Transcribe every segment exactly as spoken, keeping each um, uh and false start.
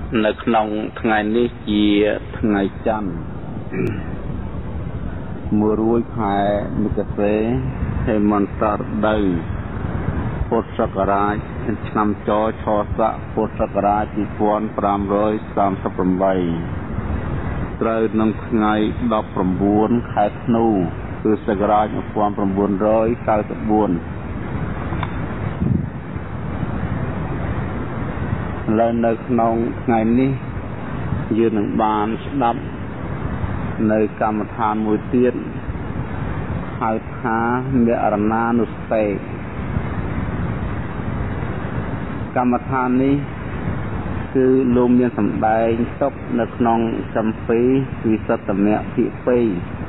ในขนมไงนี้เจียไงจันมือรุ่ยพายมิกเซ่ให้มันตัดได้พุทธศักราชนำจอชอสะพุทธศักราชที่พวนปรามร้อยสามสิบใบเตยนำไงดอกประบุนขายนูคือศักราชพวนประบุนร้อยเก้าสิบบุญและในขนมไงนี้ยืนหนึ่งบานดับในกรรมฐานมวยเตียนหายหาเมรนานุสเตกรรมฐานนี้คือลมเย็นสำได้ตบในขนมจำปีวิสัตเมะพิปี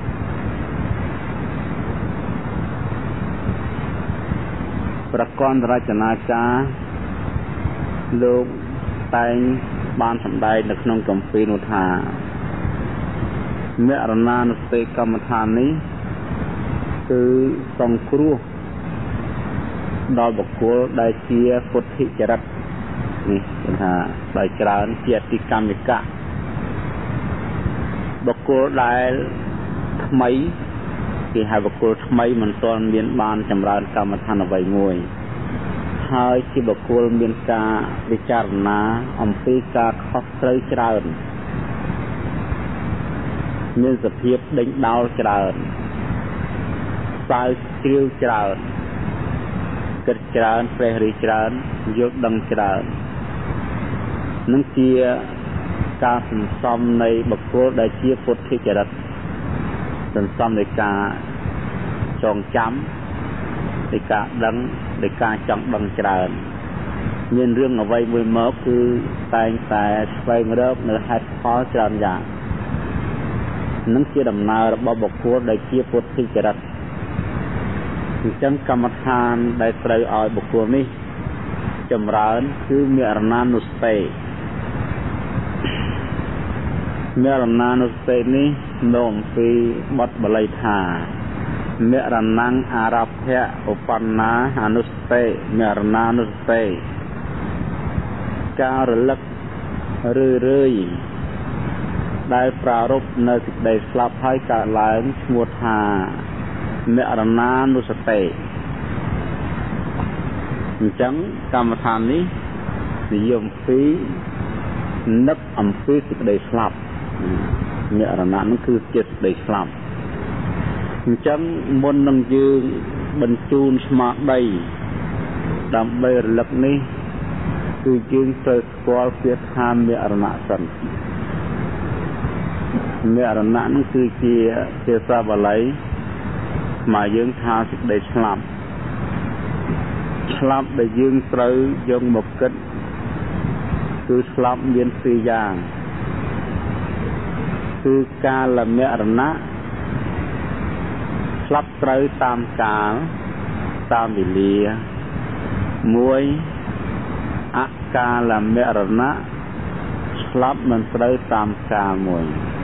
ประกอบราชนาจาโลกแต่งบานสำได้ในขนมจำปีนุธาเมรนานุสเตกรรมฐานนี้คือสองครูดอกบกโกได้เชียพุทธิจรัตนี่เป็นหาได้กล่าวเจียติกรรมิกะบกโกได้ทำไมที่ให้บกโกทำไมมันตอนเรียนบานจำรานกรรมฐานเอาไว้งวยให้ที่บกโกเรียนกาวิจารณาอัมพีกาข้อเตยจรามีสภาพเด้งดาวจราสายเกลียวจรากิดจราเปรริจรายกดังจรานั่งเชียการสัมสมในบุคคลได้เชียพุทธิจรัตสัมสมในการจองจำในการดังในการจองดังจรามีเรื่องเอาไว้เมื่อเมื่อคือแต่งแต่ไปเมื่อเริ่มในหัดพอจราอย่างนั่งเชียดำนาระบบบุคคลได้เชียพุทธิจรัตจังกรรมฐานได้เตยอ่อยบุคคลนี้จำร้านคือเมรนานุสเตเมรนานุสเตนี้โน้มปีบัดบลัยธาเมรนังอาราเพะอุปันนาอนุสเตเมรนานุสเตการระลึกเรื่อยๆได้ปรารภในสิ่งใดสลับให้การหลายสมุทาเมรนานุสเตจังกรรมฐานนี้นิยมฟีนับอัมฟีสิกได้สลับเมรนานั่นคือเจ็ดได้สลับจังมนนังยืนบรรจูนสมาได้ดำใบระลักนี้คือยืนเปิดกอลเพียรหามเมรนาสันเมรนานั่นคือเจียเจียซาบะไหลมายืงทาสิได้สลับสลับได้ยืงเตยยงหมกกิดคือสลับเวียนสี่อย่างคือการละเมรณะสลับเตยตามกาลตามวิลีมวยอาการละเมรณะสลับมันเตยตามกาลมวย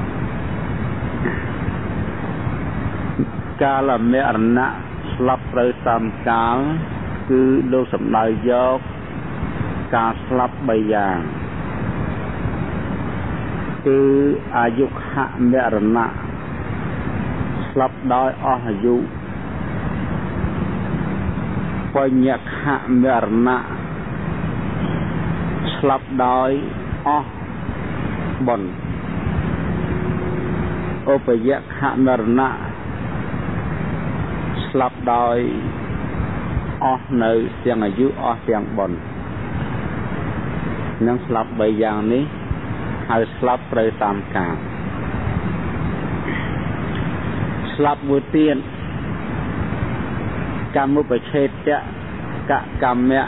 กาลเมรณะสลับเตยตามกาลคือโลกสำนักยกการสลับใบอย่างคืออายุขะเมรณะสลับได้ออายุปัญญาขะเมรณะสลับได้อบนโอปยะขะเมรณะสลับได้ออในเสียงอายุออเสียงบนนั่งสลับใบอย่างนี้ให้สลับไปตามกาลสลับมือเตียนกรรมมุปเชษจะกะกรรมเนี่ย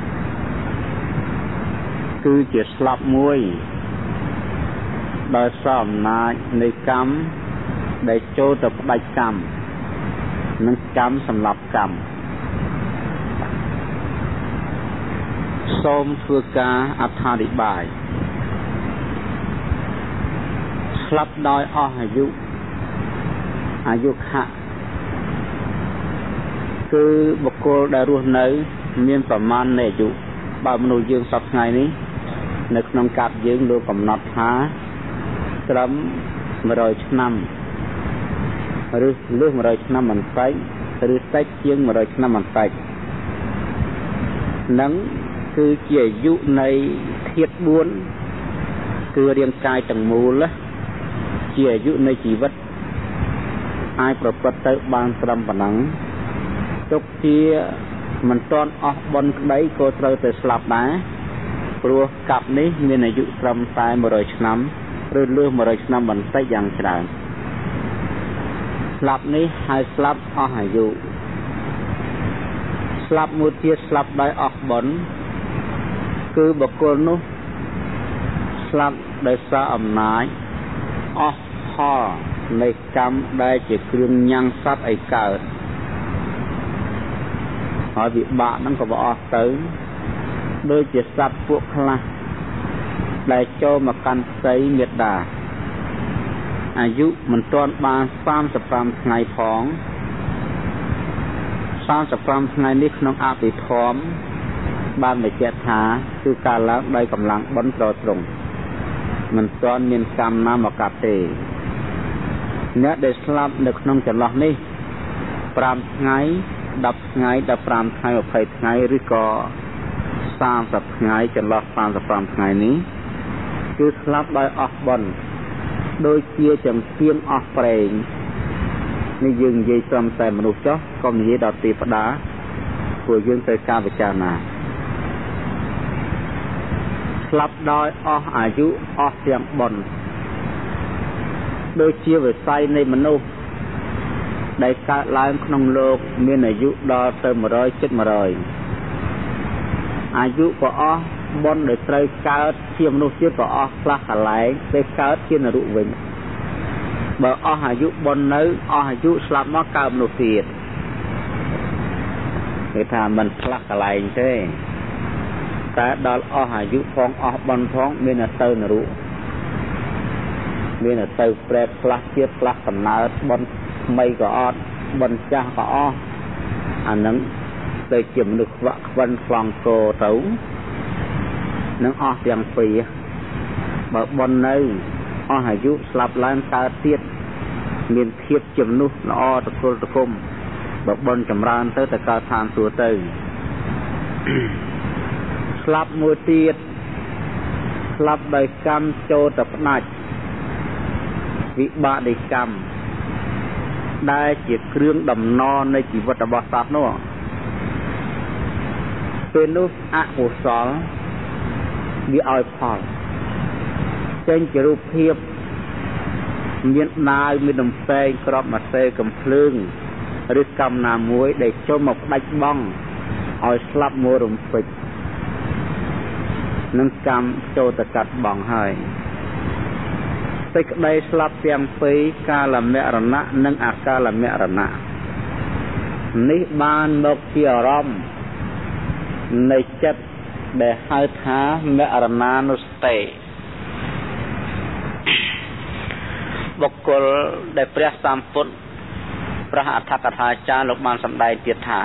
คือจะสลับมวยโดยสอบนาในกรรมได้โจตบได้กรรมนั่งกรรมสำหรับกรรมส้มเพื่อการอธิบายสลับดอยออายุอายุขะคือบุคคลได้รู้ในมีประมาณในอายุบางมนุษย์ยืนสับไงนี้នៅក្នុងកាប់យើងលោកកំណត់ថាត្រឹមmột trămឆ្នាំឬលើសmột trămឆ្នាំបន្តិចឬតិចជាងmột trămឆ្នាំបន្តិចនឹងគឺជាអាយុនៃធាតុbốnគឺរាងកាយទាំងមូលជាអាយុនៃជីវិតអាចប្រព្រឹត្តទៅបានត្រឹមប៉ុណ្ណឹងទុកជាមិនទាន់អស់បុណ្យក្តីក៏ត្រូវទៅស្លាប់ដែរព្រោះកាប់នេះមានអាយុត្រឹមតែmột trămឆ្នាំឬលើសmột trămឆ្នាំបន្តិចយ៉ាងច្រើនស្លាប់នេះហើយស្លាប់អស់អាយុស្លាប់មួយទៀតស្លាប់ដោយអស់បុណ្យគឺបុគ្គលនោះស្លាប់ដោយសារអំណាចអស់ផលនៃកម្មដែលជាគ្រឿងញ៉ាំងសត្វឲ្យកើតហើយវិបាកហ្នឹងក៏បអស់ទៅដូចជាសត្វពួកខ្លះដែលចូលមកកាន់ផ្ទៃមេត្តាអាយុមិនទាន់បានសាមសិបប្រាំថ្ងៃផងសាមសិបប្រាំថ្ងៃនេះក្នុងអភិធម្មបានបញ្ជាក់ថាគឺការឡើងដោយកម្លាំងបុណ្យត្រត្រង់មិនទាន់មានកម្មណាមកកាត់ទេអ្នកដែលស្លាប់នៅក្នុងចន្លោះនេះប្រាំថ្ងៃដប់ថ្ងៃដប់ប្រាំថ្ងៃម្ភៃថ្ងៃឬក៏សាមសិបថ្ងៃចន្លោះសាមសិបប្រាំថ្ងៃនេះគឺស្លាប់ដោយអស់បុណ្យដូចជាចង្កៀងអស់ប្រេងនេះយើងនិយាយត្រឹមតែមនុស្សចុះកុំនិយាយដល់ទេវតាព្រោះយើងត្រូវការពិចារណាស្លាប់ដោយអស់អាយុអស់ទាំងបុណ្យដូចជាវិស័យនៃមនុស្សដែលកើតឡើងក្នុងលោកមានអាយុដល់ទៅmột trămជិតmột trămអាយុក៏អស់បុណ្យដែលត្រូវកើតជាមនុស្សទៀតក៏អស់ខ្លះកន្លែងទៅកើតជានរកវិញបើអស់អាយុបុណ្យនៅអស់អាយុស្លាប់មកកើតមនុស្សទៀតគេថាមិនខ្លះកន្លែងទេតែដល់អស់អាយុផងអស់បុណ្យផងមានតែទៅនរកមានតែទៅប្រែផ្លាស់ទៀតផ្លាស់កំណើតបុណ្យថ្មីក៏អត់បុណ្យចាស់ក៏អស់អានឹងទៅជាមនុស្សខ្វាក់ខ្វិនខ្លងកោទៅនឹងអស់ទាំងពីរបើបុណ្យនៅអស់អាយុស្លាប់ឡើងកើតទៀតមានភាពជាមនុស្សល្អតកុលតគុំបើបុណ្យចម្រើនទៅទៅកើតឋានសួគ៌ទៅស្លាប់មួយទៀតស្លាប់ដោយកម្មចូលទៅផ្ដាច់វិបាកនៃកម្មដែលជាគ្រឿងដំណរនៃជីវិតរបស់សត្វនោះពេលនោះអកុសលវាឲ្យផលចេញជារូបភាពមានដាវមានដំពេងក្របមកសេកំភ្លើងឬកម្មណាមួយដែលចូលមកផ្ដាច់បងឲ្យស្លាប់មួយរំពេចនឹងកម្មចូលទៅកាត់បងហើយសេចក្តីស្លាប់ទាំងពីរកាលមរណៈនិងអកាលមរណៈនេះបានមកជាអារម្មណ៍នៃចិត្តដែលហៅថាមរណានុស្តិបុគ្គលដែលព្រះសម្ពុទ្ធព្រះអដ្ឋកថាចារ្យលោកបានសម្ដែងទៀតថា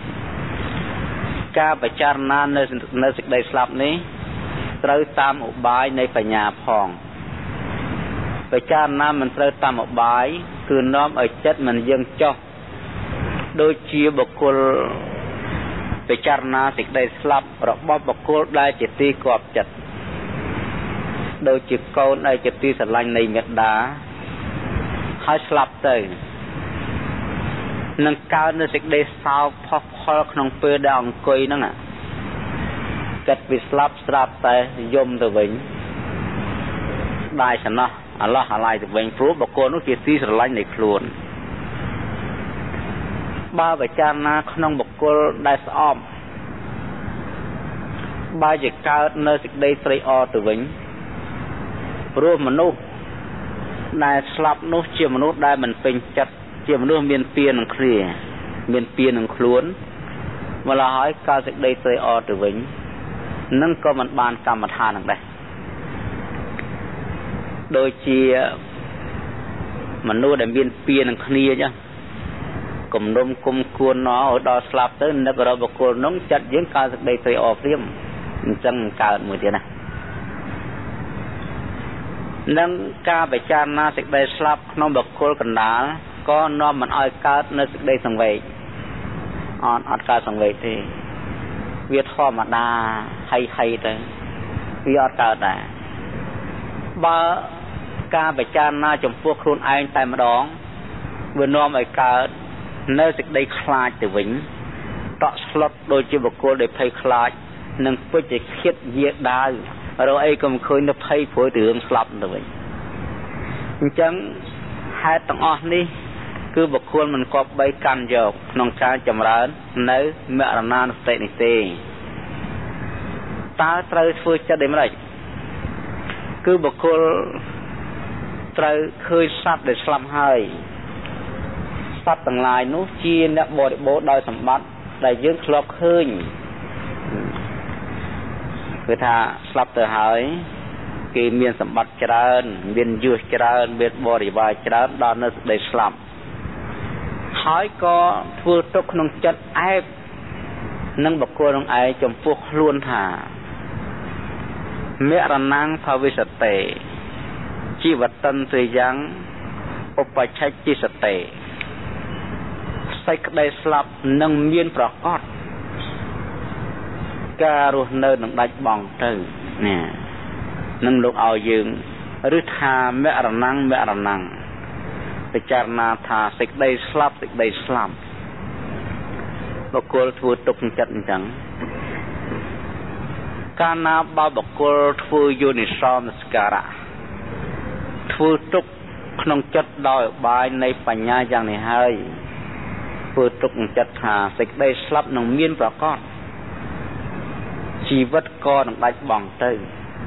ការពិចារណានៅនៅសេចក្តីស្លាប់នេះត្រូវតាមឧបាយនៃបញ្ញាផងពិចារណាមិនត្រូវតាមឧបាយគឺនាំឲ្យចិត្តមិនយើងចោះដូចជាបុគ្គលពិចារណាសេចក្តីស្លាប់របស់បុគ្គលដែលជាទីគប់ចិត្តដូចជាកូនដែលជាទីស្រឡាញ់នៃមេត្តាហើយស្លាប់ទៅនឹងកើតនៅសេចក្តីសោកផុសផុលក្នុងពេលដែលអង្គុយហ្នឹងចិត្តវាស្លាប់ស្រាប់តែយំទៅវិញដាយសំណោះអាឡោះអាឡាយទៅវិញព្រោះបុគ្គលនោះជាទីស្រឡាញ់នៃខ្លួនបើពិចារណាក្នុងបុគ្គលដែលស្អប់បើជាកើតនៅសេចក្តីត្រេកអរទៅវិញព្រោះមនុស្សដែលស្លាប់នោះជាមនុស្សដែលមិនពេញចិត្តជាមនុស្សមានពៀននឹងគ្នាមានពៀននឹងខ្លួនម្ល៉េះហើយកើតសេចក្តីត្រេកអរទៅវិញនឹងក៏មិនបានកម្មដ្ឋាននឹងដែរដូចជាមនុស្សដែលមានពៀននឹងគ្នាអញ្ចឹងគំនុំគុំគួនណោឲ្យដល់ស្លាប់ទៅនឹករកបុគ្គលនោះចិត្តយើងកើតសេចក្តីត្រេកអរព្រាមអញ្ចឹងកើតមួយទៀតណានឹងការពិចារណាសេចក្តីស្លាប់ក្នុងបុគ្គលកណ្ដាលក៏នាំមិនឲ្យកើតនៅសេចក្តីសង្វេគអត់អត់កើតសង្វេគទេវាធម្មតាហើយហើយទៅវាអត់កើតដែរបើការពិចារណាចំពោះខ្លួនឯងតែម្ដងវានាំឲ្យកើតនៅសេចក្តីខ្លាចទៅវិញតក់ស្លុតដូចជាបុគ្គលដែលភ័យខ្លាចនឹងពេជ្រឃាតយាដាវរកអីក៏មិនឃើញទៅភ័យព្រួយទៅរឿងស្លាប់ទៅវិញអញ្ចឹងហេតុទាំងអស់នេះគឺបុគ្គលមិនគប្បីកាន់យកក្នុងការចម្រើននៅមរណានុសតិនេះទេតើត្រូវធ្វើចិត្តដូចម្តេចគឺបុគ្គលត្រូវឃើញសត្វដែលស្លាប់ហើយសត្វទាំងឡាយនោះជាអ្នកបរិបូរណ៍ដោយសម្បត្តិដែលយើងធ្លាប់ឃើញគឺថាស្លាប់ទៅហើយគេមានសម្បត្តិច្រើនមានយសច្រើនមានបរិវារច្រើនដល់នៅសេចក្តីស្លាប់ហើយក៏ធ្វើទុកក្នុងចិត្តអែបនឹងបុគ្គលនឹងឯងចំពោះខ្លួនថាមរណងភវិសតេជីវតន្ត្រយ៉ាងឧបច្ឆេជិសតេសេចក្តីស្លាប់នឹងមានប្រកបការរស់នៅនឹងដាច់បង់ទៅនេះនឹងលោកឲ្យយើងឬថាមរណងមរណងពិចារណាថាសេចក្តីស្លាប់សេចក្តីស្លាប់បុគ្គលធ្វើទុកក្នុងចិត្តអញ្ចឹងកាលណាបើបុគ្គលធ្វើយោនិសោមនសិការៈធ្វើទុកក្នុងចិត្តដោយឧបាយនៃបញ្ញាយ៉ាងនេះហើយធ្វើទុកក្នុងចិត្តថាសេចក្តីស្លាប់នឹងមានប្រកបជីវិតក៏នឹងដាច់បង់ទៅ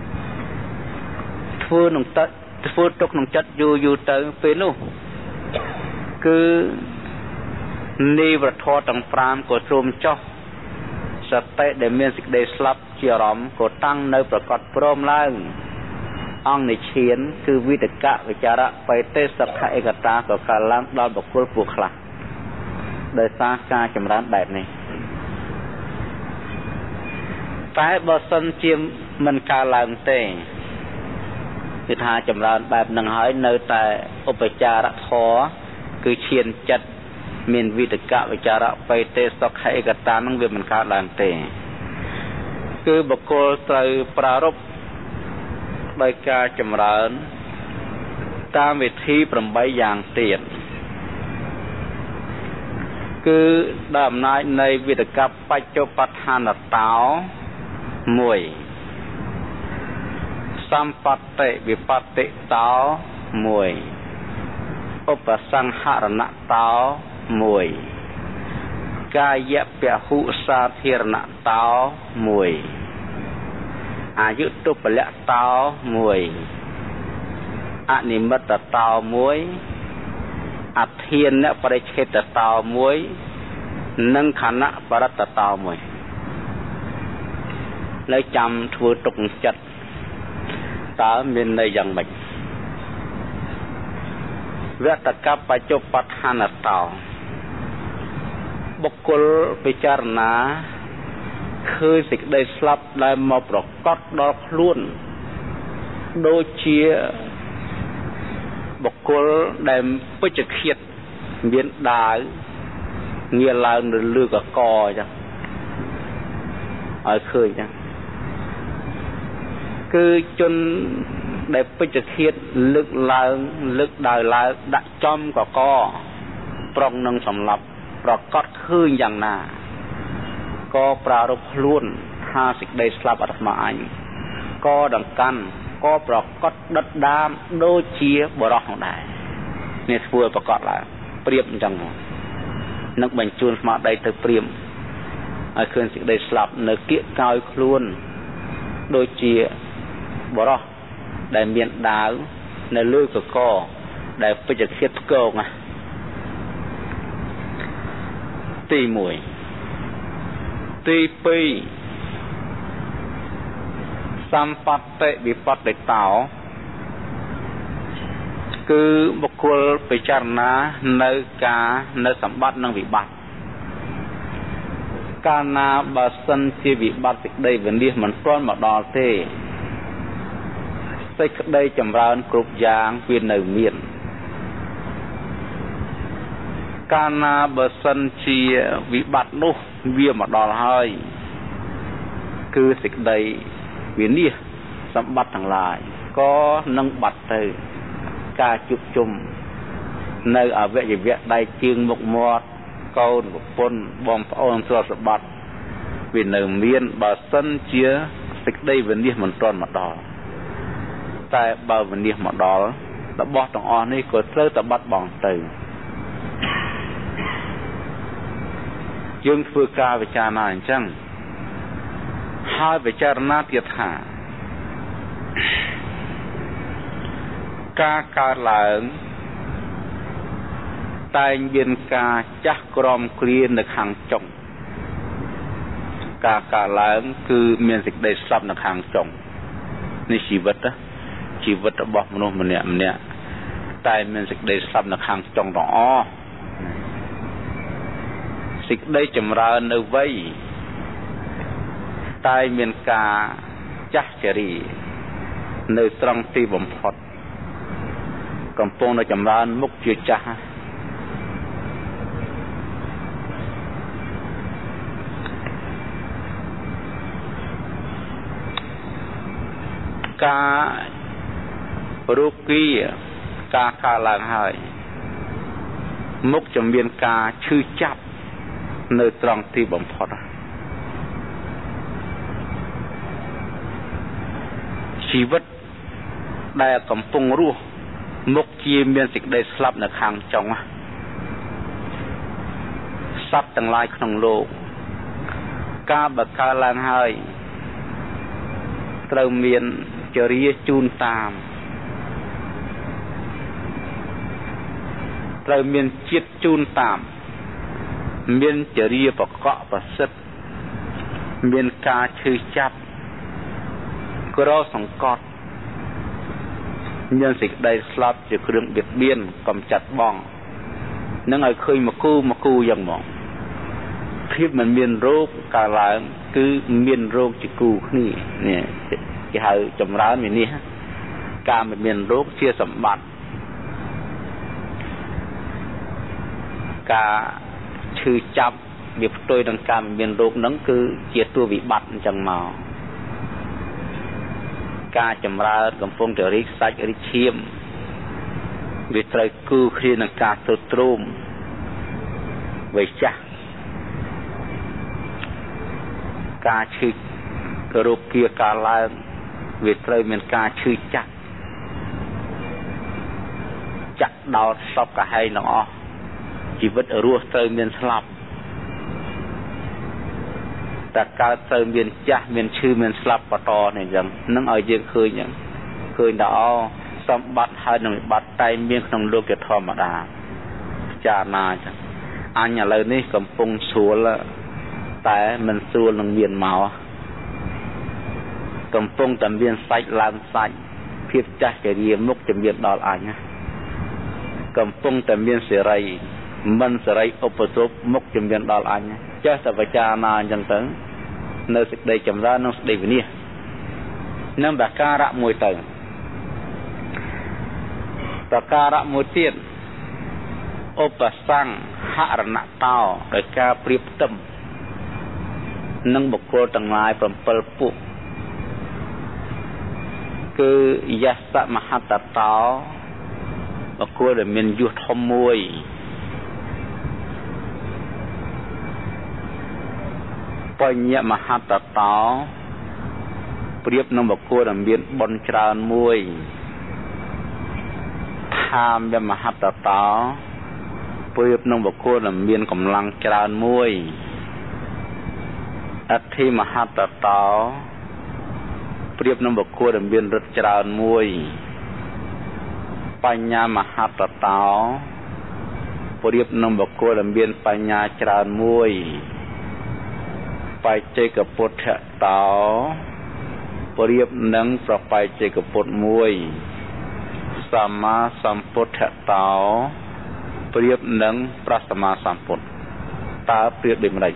ធ្វើនឹងទឹកធ្វើទុកក្នុងចិត្តយូរយូរទៅពេលនោះគឺនិវរធម៌ទាំងប្រាំក៏ទ្រាំចុះសតិដែលមានសេចក្តីស្លាប់ជាអារម្មណ៍ក៏តាំងនៅប្រកបព្រមឡើងអង្គនិឈានគឺវិតកៈវិចារៈបេទេសខៈឯកតាក៏កើតឡើងដល់បុគ្គលពួកខ្លះដោយសារការចម្រើនបែបនេះតែបើសិនជាមិនកើតឡើងទេគឺថាចម្រើនបែបនឹងហើយនៅតែឧបចារធម៌គឺឈានចិត្តមានវិតកៈវិចារៈបេទេសខៈឯកតានឹងវាមិនកើតឡើងទេគឺបុគ្គលត្រូវប្រារព្ធដោយការចម្រើនតាមវិធីប្រាំបីយ៉ាងទៀតគឺដោយអំណាចនៃវិតកៈបច្ចុប្បដ្ឋានតោមួយសម្បត្តិវិបត្តិតោមួយឧបសង្ហរណតោមួយកាយពហុសាធារណតោមួយអាយុទុពលៈតោមួយអនិមិត្តតោមួយអធានបរិច្ឆេទតោមួយនិងខណៈបរតតោមួយលើចាំធ្វើទុកចិត្តតើមានន័យយ៉ាងម៉េចវតកបច្ចុប្បដ្ឋានតោបុគ្គលពិចារណាឃើញសេចក្តីស្លាប់ដែលមកប្រកបដល់ខ្លួនដូចជាបុគ្គលដែលពេជ្ជឃាតមានដាវងារឡើងនៅលើកកអញ្ចឹងឲ្យឃើញអញ្ចឹងគឺជនដែលពេជ្ជឃាតលើកឡើងលើកដាវឡើងដាក់ចំកកត្រង់នឹងសម្លាប់ប្រកបឃើញយ៉ាងណាក៏ប្រារព្ធខ្លួនថាសេចក្តីស្លាប់អាត្មាអញក៏ដង្កាន់ក៏ប្រកបដិតដាមដូចជាបរោះនោះដែរនេះធ្វើប្រកបឡើងព្រៀបអញ្ចឹងនឹងបញ្ជូនស្មារតីទៅព្រៀបឲ្យឃើញសេចក្តីស្លាប់នៅគៀកកោយខ្លួនដូចជាបរោះដែលមានដាវនៅលើកកដែលពេជ្ជឃាតផ្គងណាទីមួយទីពីរសម្បត្តិវិបត្តិតោគឺបុគ្គលពិចារណានៅការនៅសម្បត្តិនិងវិបត្តិកាលណាបើសិនជាវិបត្តិសេចក្តីវិនាសមិនទាន់មកដល់ទេសេចក្តីចម្រើនគ្រប់យ៉ាងវានៅមានកាលណាបើសិនជាវិបត្តិនោះវាមកដល់ហើយគឺសេចក្តីវិនិច្ឆ័យសម្បត្តិទាំងឡាយក៏នឹងបាត់ទៅការជួបជុំនៅអវយវៈដៃជើងមុខមាត់កូនប្រពន្ធបងប្អូនទ្រព្យសម្បត្តិវានៅមានបើសិនជាសេចក្តីវិនិច្ឆ័យមិនទាន់មកដល់តែបើវិនិច្ឆ័យមកដល់របស់ទាំងអស់នេះក៏ត្រូវតែបាត់បង់ទៅយើងធ្វើការវិចារណាអញ្ចឹងហើយពិចារណាទៀតថាការកើតឡើងតែងមានការចាស់ក្រមគ្រានៅខាងចុងការកើតឡើងគឺមានសេចក្តីស្លាប់នៅខាងចុងនេះជីវិតជីវិតរបស់មនុស្សម្នាក់ម្នាក់តែមានសេចក្តីស្លាប់នៅខាងចុងទាំងអស់សេចក្តីចម្រើននៅវ័យតែមានការចាស់ជរានៅត្រង់ទីបំផុតកំពុងនៅចម្រើនមុខជាចាស់ការរោគីការកើតឡើងហើយមុខจะមានការឈឺចាប់នៅត្រង់ទីបំផុតជីវិតដែលកំពុងរស់មុខជាមានសេចក្តីស្លាប់នៅខាងចុងសត្វទាំងឡាយក្នុងលោកការបើកើតឡើងហើយត្រូវមានចរិយាជូនតាមត្រូវមានជាតិជូនតាមមានចរិយាបកកប្រសិទ្ធមានការឈឺចាប់ក្រសង្កត់មានសេចក្តីស្លាប់ជាគ្រឿងបៀតបៀនកំចាត់បងនឹងឲ្យឃើញមកគូមកគូយ៉ាងហ្មងភាពមិនមានរោគកើតឡើងគឺមានរោគជាគូគ្នានេះគេហៅចម្រើនវិនិច្ឆ័យការមិនមានរោគជាសម្បត្តិការឈឺចាប់វាផ្ទុយនឹងការមិនមានរោគហ្នឹងគឺជាតួវិបត្តិអញ្ចឹងមកការចម្រើនកំពុងតែរីកសាច់រីកឈាមវាត្រូវគូគ្នានឹងការទ្រុឌទ្រោមវ័យចាស់ការឈឺរោគគាការឡើងវាត្រូវមានការឈឺចាក់ចាក់ដោតសពកាហែងទាំងអស់ជីវិតរស់ត្រូវមានស្លាប់តែកើតត្រូវមានចាស់មានឈឺមានស្លាប់បន្តនេះអញ្ចឹងនឹងឲ្យយើងឃើញអញ្ចឹងឃើញដល់អូសម្បត្តិហើយនឹងវិបត្តិតែមានក្នុងលោកជាធម្មតាពិចារណាអញ្ចឹងអញឥឡូវនេះកំពុងស្រួលតែមិនស្រួលនឹងមានមកកំពុងតែមានសាច់ឡើងសាច់ភាពចាស់ចរាមុខជំនាញដល់អញកំពុងតែមានសេរីមិនសេរីឧបទ្រពមុខជំនាញដល់អញចេះតែពិចារណាអញ្ចឹងទៅនៅសេចក្តីចម្រើននិងសេចក្តីវិនិច្ឆ័យនឹងប្រការៈមួយទៅប្រការៈមួយទៀតឧបសង្ហរណតោដោយការប្រៀបផ្ទឹមនឹងបុគ្គលទាំងឡាយ7ពួកគឺយសមហតតោបុគ្គលដែលមានយុះធំមួយបញ្ញមហតតោប្រៀបនឹងបុគ្គលដែលមានបុណ្យច្រើនមួយថាមមហតតោប្រៀបនឹងបុគ្គលដែលមានកម្លាំងច្រើនមួយអធិមហតតោប្រៀបនឹងបុគ្គលដែលមានឫទ្ធិច្រើនមួយបញ្ញាមហតតោប្រៀបនឹងបុគ្គលដែលមានបញ្ញាច្រើនមួយបច្ចេកពុទ្ធតោប្រៀបនឹងប្របច្ចេកពុទ្ធមួយសម្មាសម្ពុទ្ធតោប្រៀបនឹងព្រះសម្មាសម្ពុទ្ធតើប្រៀបដូចម្តេច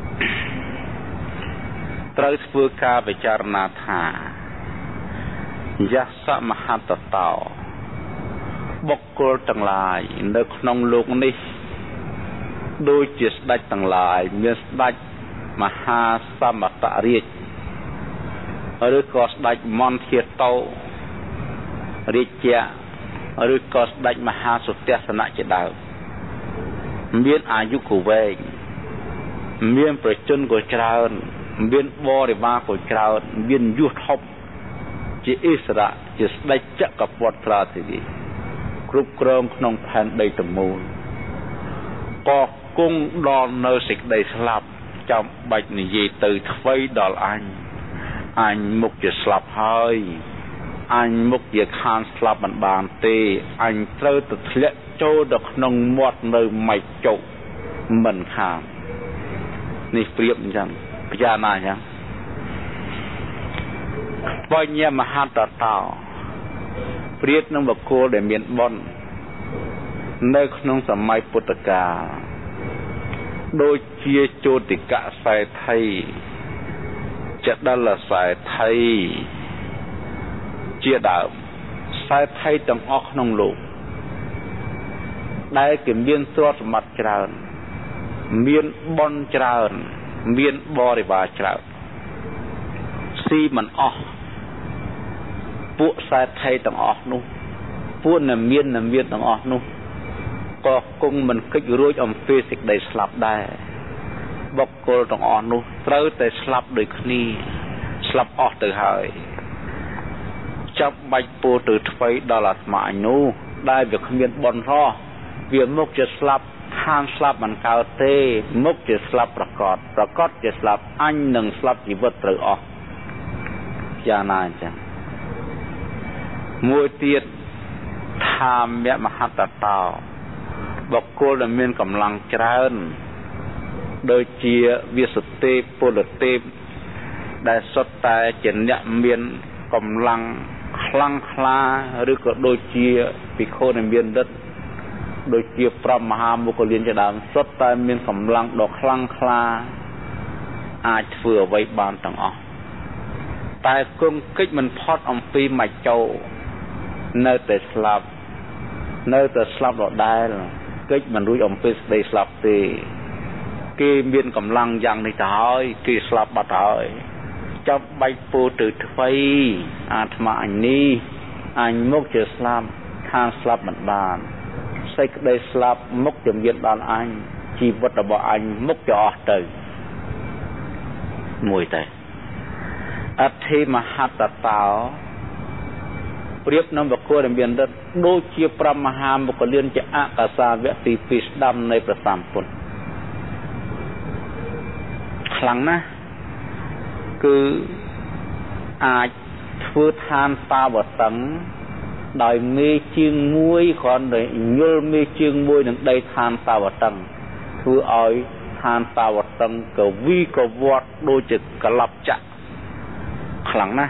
ត្រូវធ្វើការពិចារណាថាยัสสะมหัตตาบุคคลทั้งหลายในขนมโลกนี้โดยจิตได้ทั้งหลายมีได้มหาสมัตเรียหรือก็ได้มอนเทียโตเรียเจหรือก็ได้มหาสุเทศนะเจดาวมีอายุกูเวงมีประจุนกูเจริญมีบริวารกูเจริญมียุทธภจิอิสระจิตได้จักรพรรดิราศีกรุบกรองขนมแผ่นใดตมูลก็กุ้งดอนเนสิกได้สลับจำบัดนิยตือทวีดอลอันอันมุกจะสลับเฮยอันมุกจะคานสลับมันบานเตอันเตอร์ตัดเละโจดขนมหมดเลยไม่จบมันข้ามนี่เปรียบจังพิจารณาจังปัญญามหาตตาเปรียบน้ำบกโคได้เมียนบอนในขนมสมัยพุทธกาลโดยเชียโจติกะสายไทยจะได้ละสายไทยเจียดาวสายไทยต้องออกขนมโลกได้เก็บเมียนตรวจมัดจรานเมียนบอนจรานเมียนบริบาจราซีมันออกปุ๊สายไทยต้องออกนู้ปุ๊นน่ะเมียนน่ะเมียนต้องออกนู้ก็คงมันคิดรู้อมเฟสิกได้สลับได้บอกโกลต้องออกนู้เต้าแต่สลับโดยคณีสลับออกtừหายจับใบปูtừทวีดอลลาร์มาอันนู้ได้แบบเมียนบอลท่อเวียมุกจะสลับห้ามสลับมันเกาเต้มุกจะสลับประกอบประกอบจะสลับอันหนึ่งสลับจีบตรือออกยานานจังมวยเตียดทามเมียมหัตตาบอกโกลเมียนกำลังเจริญโดยเจียวิสุทธิปุรติได้สดแต่เจนเนี่ยเมียนกำลังคลั่งคลาหรือก็โดยเจียปิโคในเมียนดัดโดยเจียพระมหาบุคคลเลียนจะดามสดแต่เมียนกำลังดอกคลั่งคลาอาจเฟื่อไว้บานต่างออกแต่กงคิดมันพอดอมปีใหม่โจเนื้อแต่สลับเนื้อแต่สลับดอกได้คิดมันรู้อมปีได้สลับตีกีเมียนกำลังยังในท้ายกีสลับบัดท้ายจับใบปูตืดไฟอาตมาอันนี้อันมุกจะสลับข้างสลับมันบานใส่ได้สลับมุกจะเมียนบานอันชีวิตบ่อันมุกจะออกตื่นมวยแต่อัติมหัตตาเปรียบน้ำบุคคลเมียนดัดโดยเชี่ยพระมหาบุคคลเลียนจะอากาศาเวทีปิสดำในประสามปนครั้งนะคืออาจฟืทานตาบตังโดยมีจึงมวยขอนโดยยุลมีจึงมวยหนึ่งได้ทานตาบตังคือเอาทานตาบตังกับวิกวอดโดยจะกลับจะครั้งนะ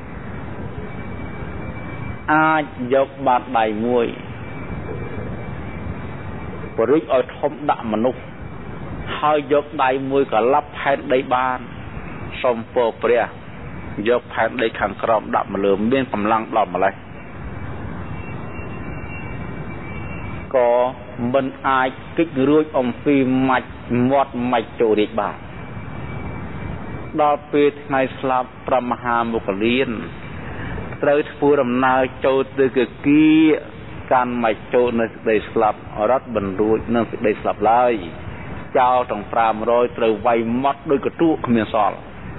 อาจยกบาดใดมวยปริเอาทมดะมนุษย์ให้ยกใดมวยกับรับแผ่นใดบ้านสมโปเปรียยกแผ่นใดขังกรอบดับมาเลื่อมเบี้ยกำลังดอกมาเลยก็บรรอายกิจรุ่ยอมฟีมัดมอดมัดโจริบาดอกปีในสลับประมหาบุคลีนเติร์ดฟูรำนาโจตึกกี้การมัดโจในได้สลับรัดบรรลุนั่นได้สลับเลยเจ้าต้องปรามรอยเติร์ไวมัดด้วยกระตุกเมียสอล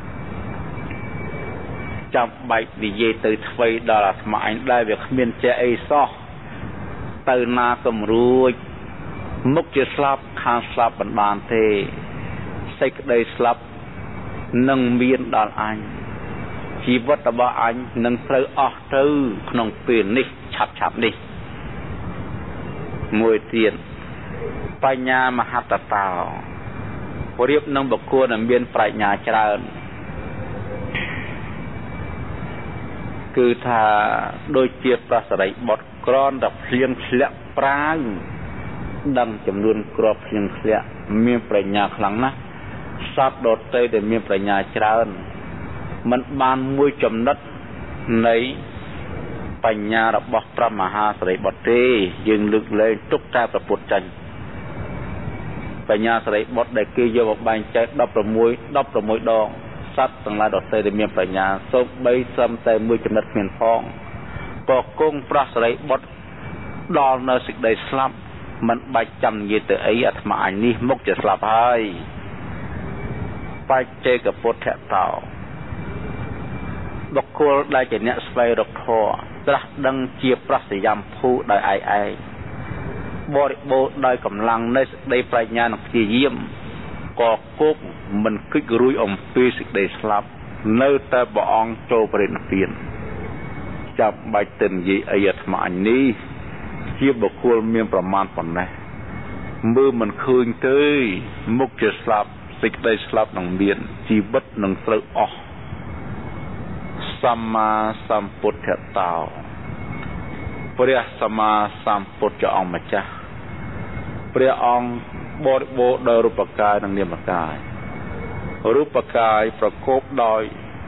จับใบดีเยตือทวีดาราสมัยได้แบบเมียนเจไอซอเติร์นากำรูดมุกจะสลับคางสลับบรรบานเทใส่ได้สลับนั่งเมียนดานอันชีวิตบ่อันนั่งเติร์ออกเติร์ขนมเปลี่ยนนี่ฉับฉับนี่มวยเตียนปัญญามหัตตาเรียบนั่งบุคคลนั่งเมียนปัญญาเจริญคือถ้าโดยเจียบประสริบทกรอนดับเพียงเสียปรางดังจำนวนกรอบเพียงเสียมีปัญญาครั้งนะสัตว์โดดเตยแต่มีปัญญาเจริญมันบานมวยจมนัดในបញ្ញារបស់ព្រះមហាសារីបុត្រទេយើងលើកលែងទុកតែប្រពុតចាញ់បញ្ញាសារីបុត្រដែលគេយកមកបែងចែកដប់ប្រាំមួយ ដប់ប្រាំមួយដងសត្វទាំងឡាយដទៃដែលមានបញ្ញាសូម្បីត្រឹមតែមួយចំណិតគ្មានផងក៏គង់ប្រះសារីបុត្រដល់នៅសេចក្តីស្លាប់មិនបាច់ចាំនិយាយទៅអីអាត្មាអញនេះមុខជាស្លាប់ហើយបច្ចេកពុទ្ធតោបុគ្គលដែលជាអ្នកស្វែងរកធម៌ត្រាស់ដឹងជាប្រសយំភូដោយឯឯងបរិបូរណ៍ដោយកម្លាំងនៃសេចក្តីប្រាជ្ញានិងព្យាយាមក៏គប់មិនគិតរួចអំពីសេចក្តីស្លាប់នៅតែព្រះអង្គចូលបរិនិព្វានចាប់បាច់ទៅនិយាយអីអាត្មាអញនេះជាបុគ្គលមានប្រមាណប៉ុណ្ណេះមើលមិនឃើញទេមុខជាស្លាប់សេចក្តីស្លាប់នឹងមានជីវិតនឹងត្រូវអស់សម្មាសម្ពុទ្ធតោព្រះសម្មាសម្ពុទ្ធអង្គម្ចាស់ព្រះអង្គបរិបូរណ៍ដោយរូបកាយនិងនាមកាយរូបកាយប្រកបដោយ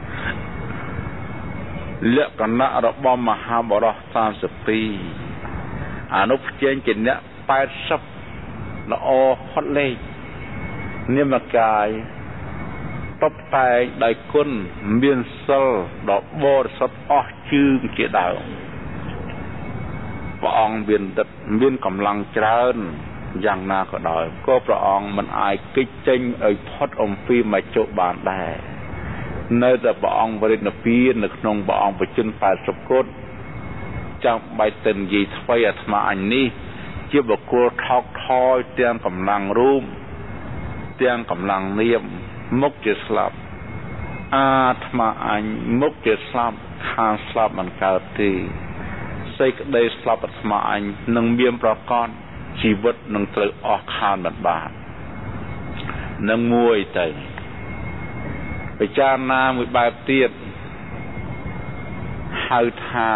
លក្ខណៈរបស់មហាបរោះសាមសិបពីរអនុប្រជែងជាអ្នកប៉ែតសិបល្អហត់លេខនាមកាយតបតែងដោយគុណមានសិលដ៏បរិសុទ្ធអស់ជើងជាដើមព្រះអង្គមានទឹកមានកម្លាំងច្រើនយ៉ាងណាក៏ដោយក៏ព្រះអង្គមិនអាចគេចចេញឲ្យផុតអំពីមជ្ឈបានដែរនៅតែព្រះអង្គបរិនិព្វាននៅក្នុងព្រះអង្គបជនប៉ែតសិបគត់ចាំបាច់ទៅនិយាយថ្មីអាត្មាអញនេះជាបុគ្គលថោកថយទាំងកម្លាំងរូបទាំងកម្លាំងនាមមុខជាស្លាប់អាត្មាអញមុខជាស្លាប់ខាងស្លាប់មិនកើតទេសេចក្តីស្លាប់អាត្មាអញនឹងមានប្រកបជីវិតនឹងត្រូវអស់ខានមិនបាននឹងមួយទៅពិចារណាមួយបែបទៀតហៅថា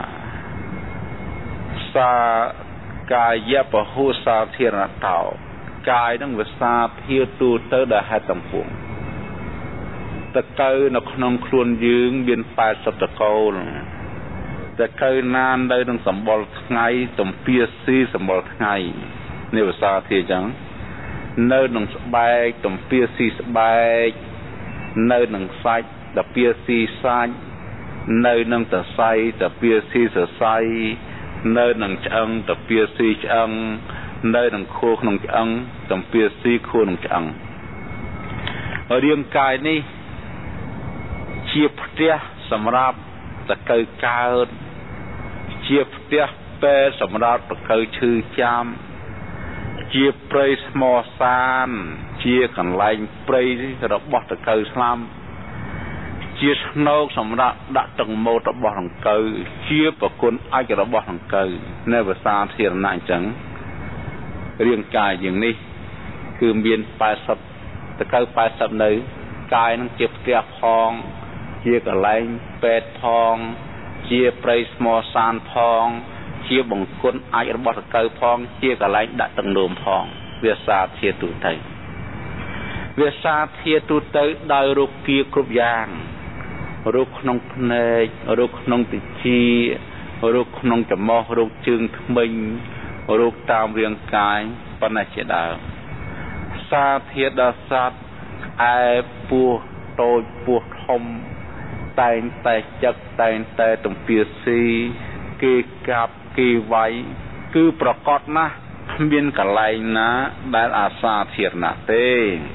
សាកាយពហុសាធារណតោកាយនឹងវាសាធាទូទៅដែលហេតុទាំងពួងតកៅនៅក្នុងខ្លួនយើងមានប៉ែតសិបតកូលតកៅណាននៅនឹងសម្បល់ថ្ងៃទំពាស៊ីសម្បល់ថ្ងៃនេះភាសាធាចឹងនៅនឹងស្បែកទំពាស៊ីស្បែកនៅនឹងសាច់តពាស៊ីសាច់នៅនឹងតសៃតពាស៊ីសរសៃនៅនឹងឆ្អឹងតពាស៊ីឆ្អឹងនៅនឹងខួរក្នុងឆ្អឹងតពាស៊ីខួរក្នុងឆ្អឹងរាងកាយនេះជាផ្ទះសម្រាប់តកៅកើតជាផ្ទះពេទ្យសម្រាប់តកៅឈឺចាំជាព្រៃស្មោសានជាកន្លែងព្រៃរបស់តកៅស្លាប់ជាស្នោកសម្រាប់ដាក់ទឹកម៉ូតរបស់ដង្កូវជាប្រគុណអាចរបស់ដង្កូវនៅភាសាធារណៈអញ្ចឹងរាងកាយយ៉ាងនេះគឺមានប៉ែតសិបតកៅប៉ែតសិបនៅកាយនឹងជាផ្ទះផងជាកន្លែងពេទ្យផងជាព្រៃស្មោសានផងជាបង្គន់អាចរបស់តកៅផងជាកន្លែងដាក់ទឹកនោមផងវាសាធាទូទៅវាសាធាទូទៅដោយរូបគាគ្រប់យ៉ាងរូបក្នុងភ្នែករូបក្នុងតិចរូបក្នុងច្រមុះរូបជើងធ្មេញរូបតាមរាងកាយប៉ុណ្ណេះជាដើមសាធាដល់សត្វឯពោះតូចពោះធំតែងតែចឹកតែងតែទំពាស៊ីគេកាប់គេវាយគឺប្រកបណាស់គ្មានកន្លែងណាដែលអាសាធារណៈទេ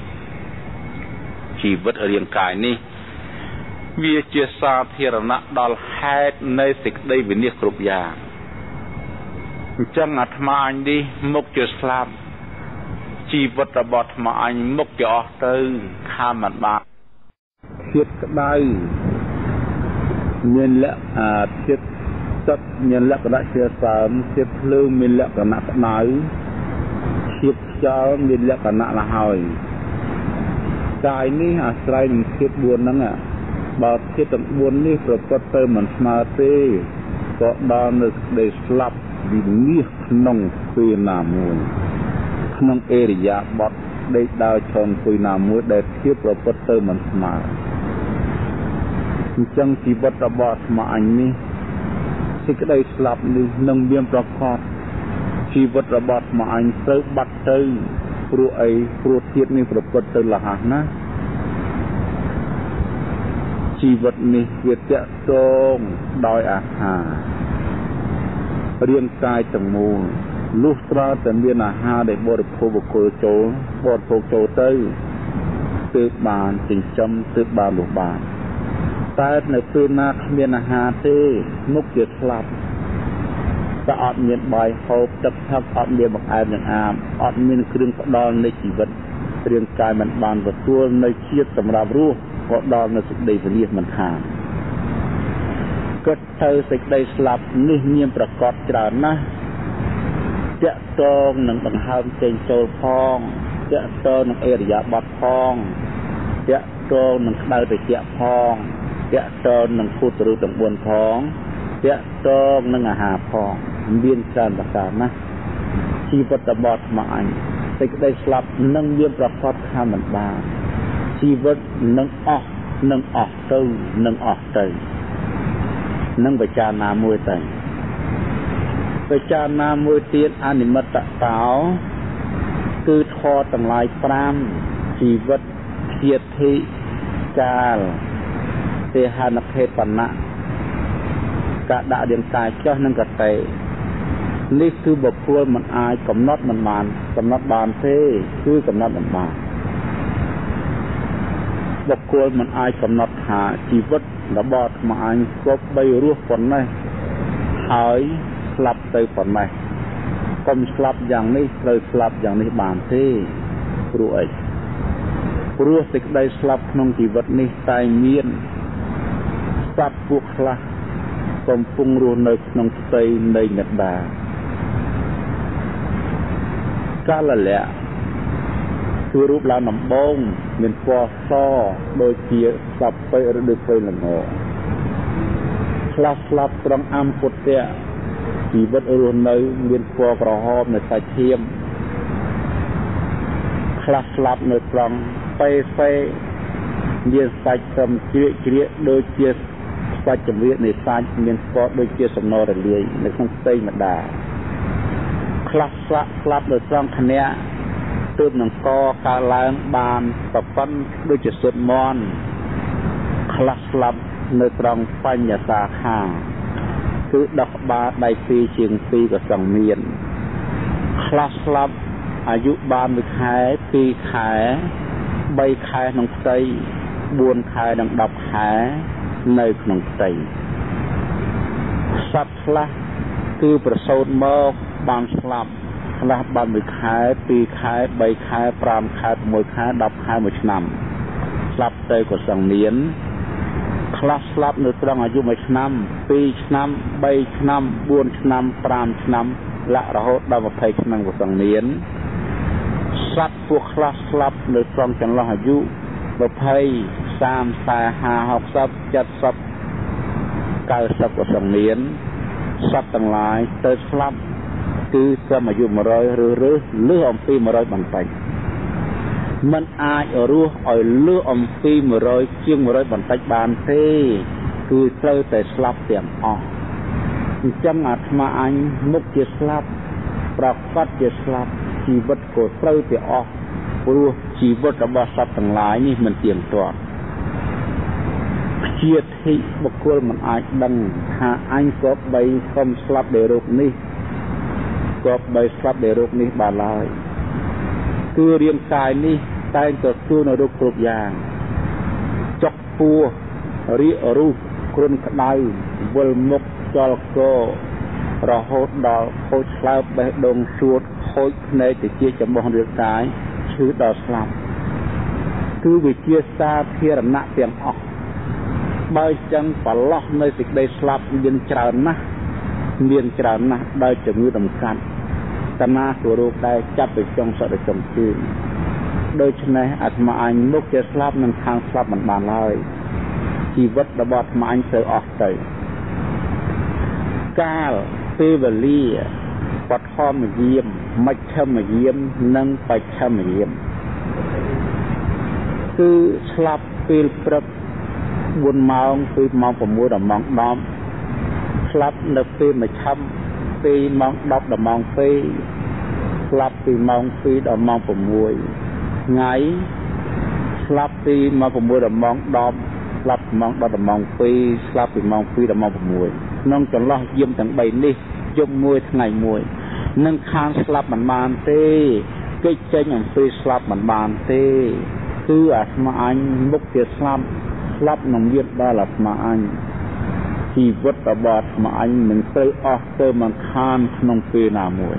ជីវិតរាងកាយនេះវាជាសាធារណៈដល់ហេតុនៃសេចក្តីវិនិច្ឆ័យគ្រប់យ៉ាងអញ្ចឹងអាត្មាអញនេះមុខជាស្លាប់ជីវិតរបស់អាត្មាអញមុខជាអស់ទៅខានមិនបានភាពក្តៅមានលក្ខណៈភាពទឹកមានលក្ខណៈជាសើមភាពភ្លើងមានលក្ខណៈក្តៅភាពខ្យល់មានលក្ខណៈលហើយកាយនេះអាស្រ័យនឹងភាពបួនហ្នឹងបើភាពទាំងបួននេះប្រព្រឹត្តទៅមិនស្មើទេក៏ដល់នៅក្តីស្លាប់វិនិច្ឆ័យក្នុងពេលណាមួយក្នុងអេរិយាបថដេកដើរឈរអង្គុយណាមួយដែលភាពប្រព្រឹត្តទៅមិនស្មើអញ្ចឹងជីវិតរបស់អាត្មាអញនេះសេចក្តីស្លាប់នេះនឹងមានប្រកបជីវិតរបស់មកអញទៅបាត់ទៅព្រោះអីព្រោះជាតិនេះប្រព្រឹត្តទៅលះណាជីវិតនេះវាតាក់ទងដោយអាហាររាងកាយទាំងមូលលុះត្រាតែមានអាហារដែលបរិភោគបុគ្គលចូលបរិភោគចូលទៅទើបបានចិញ្ចឹមទើបបានលុះបានតែនៅពេលណាគ្មានអាហារទេមុខជាស្លាប់តែអត់មានបាយហូបទឹកផឹកអត់មានបង្អែមនឹងអាមអត់មានគ្រឿងផ្ដល់នៃជីវិតរាងកាយមិនបានទទួលនៅជាតិសម្រាប់រស់ក៏ដល់នៅសេចក្តីវិនាសមិនខានគិតទៅសេចក្តីស្លាប់នេះមានប្រកបច្រើនណាស់តាក់ទងនឹងដង្ហើមចេញចូលផងតាក់ទងនឹងអេរយាប័តផងតាក់ទងនឹងក្តៅត្រជាក់ផងតាក់ទងនឹងពុទ្ធរូបទាំងបួនផងតាក់ទងនឹងអាហារផងមានច្រើនប្រការណាស់ជីវិតរបស់ថ្មអញសេចក្តីស្លាប់នឹងមានប្រកបថាមិនបានជីវិតនឹងអស់នឹងអស់ទៅនឹងអស់ទៅនឹងបច្ចាណាមួយទៅបច្ចាណាមួយទៀតអនិមិត្តតោគឺធម៌ទាំងឡាយប្រាំជីវិតធាតុកាលទេហនភេទបណ្ណៈការដាក់រាងកាយចុះនឹងកតេនេះគឺបុគ្គលមិនអាចកំណត់មិនបានកំណត់បានទេគឺកំណត់មិនបានបុគ្គលមិនអាចកំណត់ថាជីវិតរបស់ថ្មអញគប់បីរស់ប៉ុណ្ណេះហើយស្លាប់ទៅប៉ុណ្ណេះកុំស្លាប់យ៉ាងនេះត្រូវស្លាប់យ៉ាងនេះបានទេព្រោះអីព្រោះសេចក្តីស្លាប់ក្នុងជីវិតនេះតែមានសត្វពួកខ្លះកំពុងរស់នៅក្នុងផ្ទៃនៃមេត្តាកាលលៈគឺរូបឡើងដំបងមានពណ៌សដូចជាសពពេឬដូចពេល្ងខ្លះស្លាប់ត្រង់អំពុទ្ធៈជីវិតរស់នៅមានពណ៌ក្រហមនៅសាច់ឈាមខ្លះស្លាប់នៅត្រង់ពេសេមានសាច់សំជ្រៀកជ្រៀកដូចជាសាច់ចម្រៀកនៃសាច់មានពណ៌ដូចជាសំណរលាយនៅក្នុងផ្ទៃម្ដាខ្លះស្លាប់ស្លាប់នៅត្រង់គ្នាទើបនឹងកកើតឡើងបានប្រព័ន្ធដូចជាសុទ្ធមន់ខ្លះស្លាប់នៅត្រង់បញ្ញសាខាគឺដកក្បាលដៃពីរជាងពីរក៏សឹងមានខ្លះស្លាប់អាយុបានមួយខែពីរខែបីខែក្នុងផ្ទៃបួនខែនិងដប់ខែនៅក្នុងផ្ទៃសត្វខ្លះគឺប្រសូតមកបានស្លាប់ខ្លះបានមួយខែពីរខែបីខែប្រាំខែប្រាំខែដប់ខែមួយឆ្នាំស្លាប់ទៅក៏សឹងមានខ្លះស្លាប់នៅត្រង់អាយុមួយឆ្នាំពីរឆ្នាំបីឆ្នាំបួនឆ្នាំប្រាំឆ្នាំលាក់រហូតដល់ម្ភៃឆ្នាំក៏សឹងមានសត្វពួកខ្លះស្លាប់នៅត្រង់ចន្លោះអាយុម្ភៃសាមសាហាហកសិបចិតសិបកៅសិបក៏សឹងមានសត្វទាំងឡាយទៅស្លាប់គឺត្រឹមអាយុមួយរយឬឬលើសអំពីមួយរយបន្តិចมันអាចរស់ឲ្យលើសអំពីមួយរយជាងមួយរយបន្តិចបានទេគឺត្រូវតែស្លាប់ទាំងអស់អញ្ចឹងអាត្មាអញមុខជាស្លាប់ប្រកបជាស្លាប់ជីវិតក៏ត្រូវតែអស់ព្រោះជីវិតរបស់សត្វទាំងឡាយនេះមិនទៀងទាត់ជាធិបុគ្គលមិនអាចដឹងថាអញក៏បីសុំស្លាប់ដោយរោគនេះក៏បីស្លាប់ដោយរោគនេះបានឡើយគឺរាងកាយនេះតែងទទួលនៅរោគគ្រប់យ៉ាងចុកពោះរាករូសគ្រុនក្តៅវិលមុខចលករហូតដល់ខូចឆ្លើបបេះដូងឈួតខូចភ្នែកទៅជាចំពោះរាងកាយឈឺដល់ស្លាប់គឺវិជាសាធារណៈទាំងអស់បើចឹងប្រឡោះនៅសេចក្តីស្លាប់មានច្រើនណាស់មានច្រើនណាស់ដោយជំងឺដំកាត់តាណាសុរោគដែលចាប់ទៅចុងសក់ទៅចុងជើងដូច្នេះអាត្មាអញមុខជាស្លាប់នឹងខាងស្លាប់មិនបានឡើយជីវិតរបស់អាត្មាអញទៅអស់ទៅកាលពេលវេលាបឋមយាមមជ្ឈមយាមនិងបច្ឆមយាមគឺស្លាប់ពេលព្រឹកបួនម៉ោងពីម៉ោងប្រាំមួយដល់ម៉ោងដប់ស្លាប់នៅពេលមួយឆាប់ពីម៉ោងដប់ដល់ម៉ោងពីរស្លាប់ពីម៉ោងពីរដល់ម៉ោងប្រាំមួយថ្ងៃស្លាប់ពីម៉ោងប្រាំមួយដល់ម៉ោងដប់ស្លាប់ម៉ោងដប់ដល់ម៉ោងពីរស្លាប់ពីម៉ោងពីរដល់ម៉ោងប្រាំមួយក្នុងចន្លោះយាមទាំងបីនេះយប់មួយថ្ងៃមួយនឹងខានស្លាប់មិនបានទេគេចេញអំពីស្លាប់មិនបានទេគឺអាត្មាអញមុខជាស្លាប់ស្លាប់នឹងមានដល់អាត្មាអញជីវិតរបស់អាត្មាអញមិនទៅអស់ទៅមិនខានក្នុងពេលណាមួយ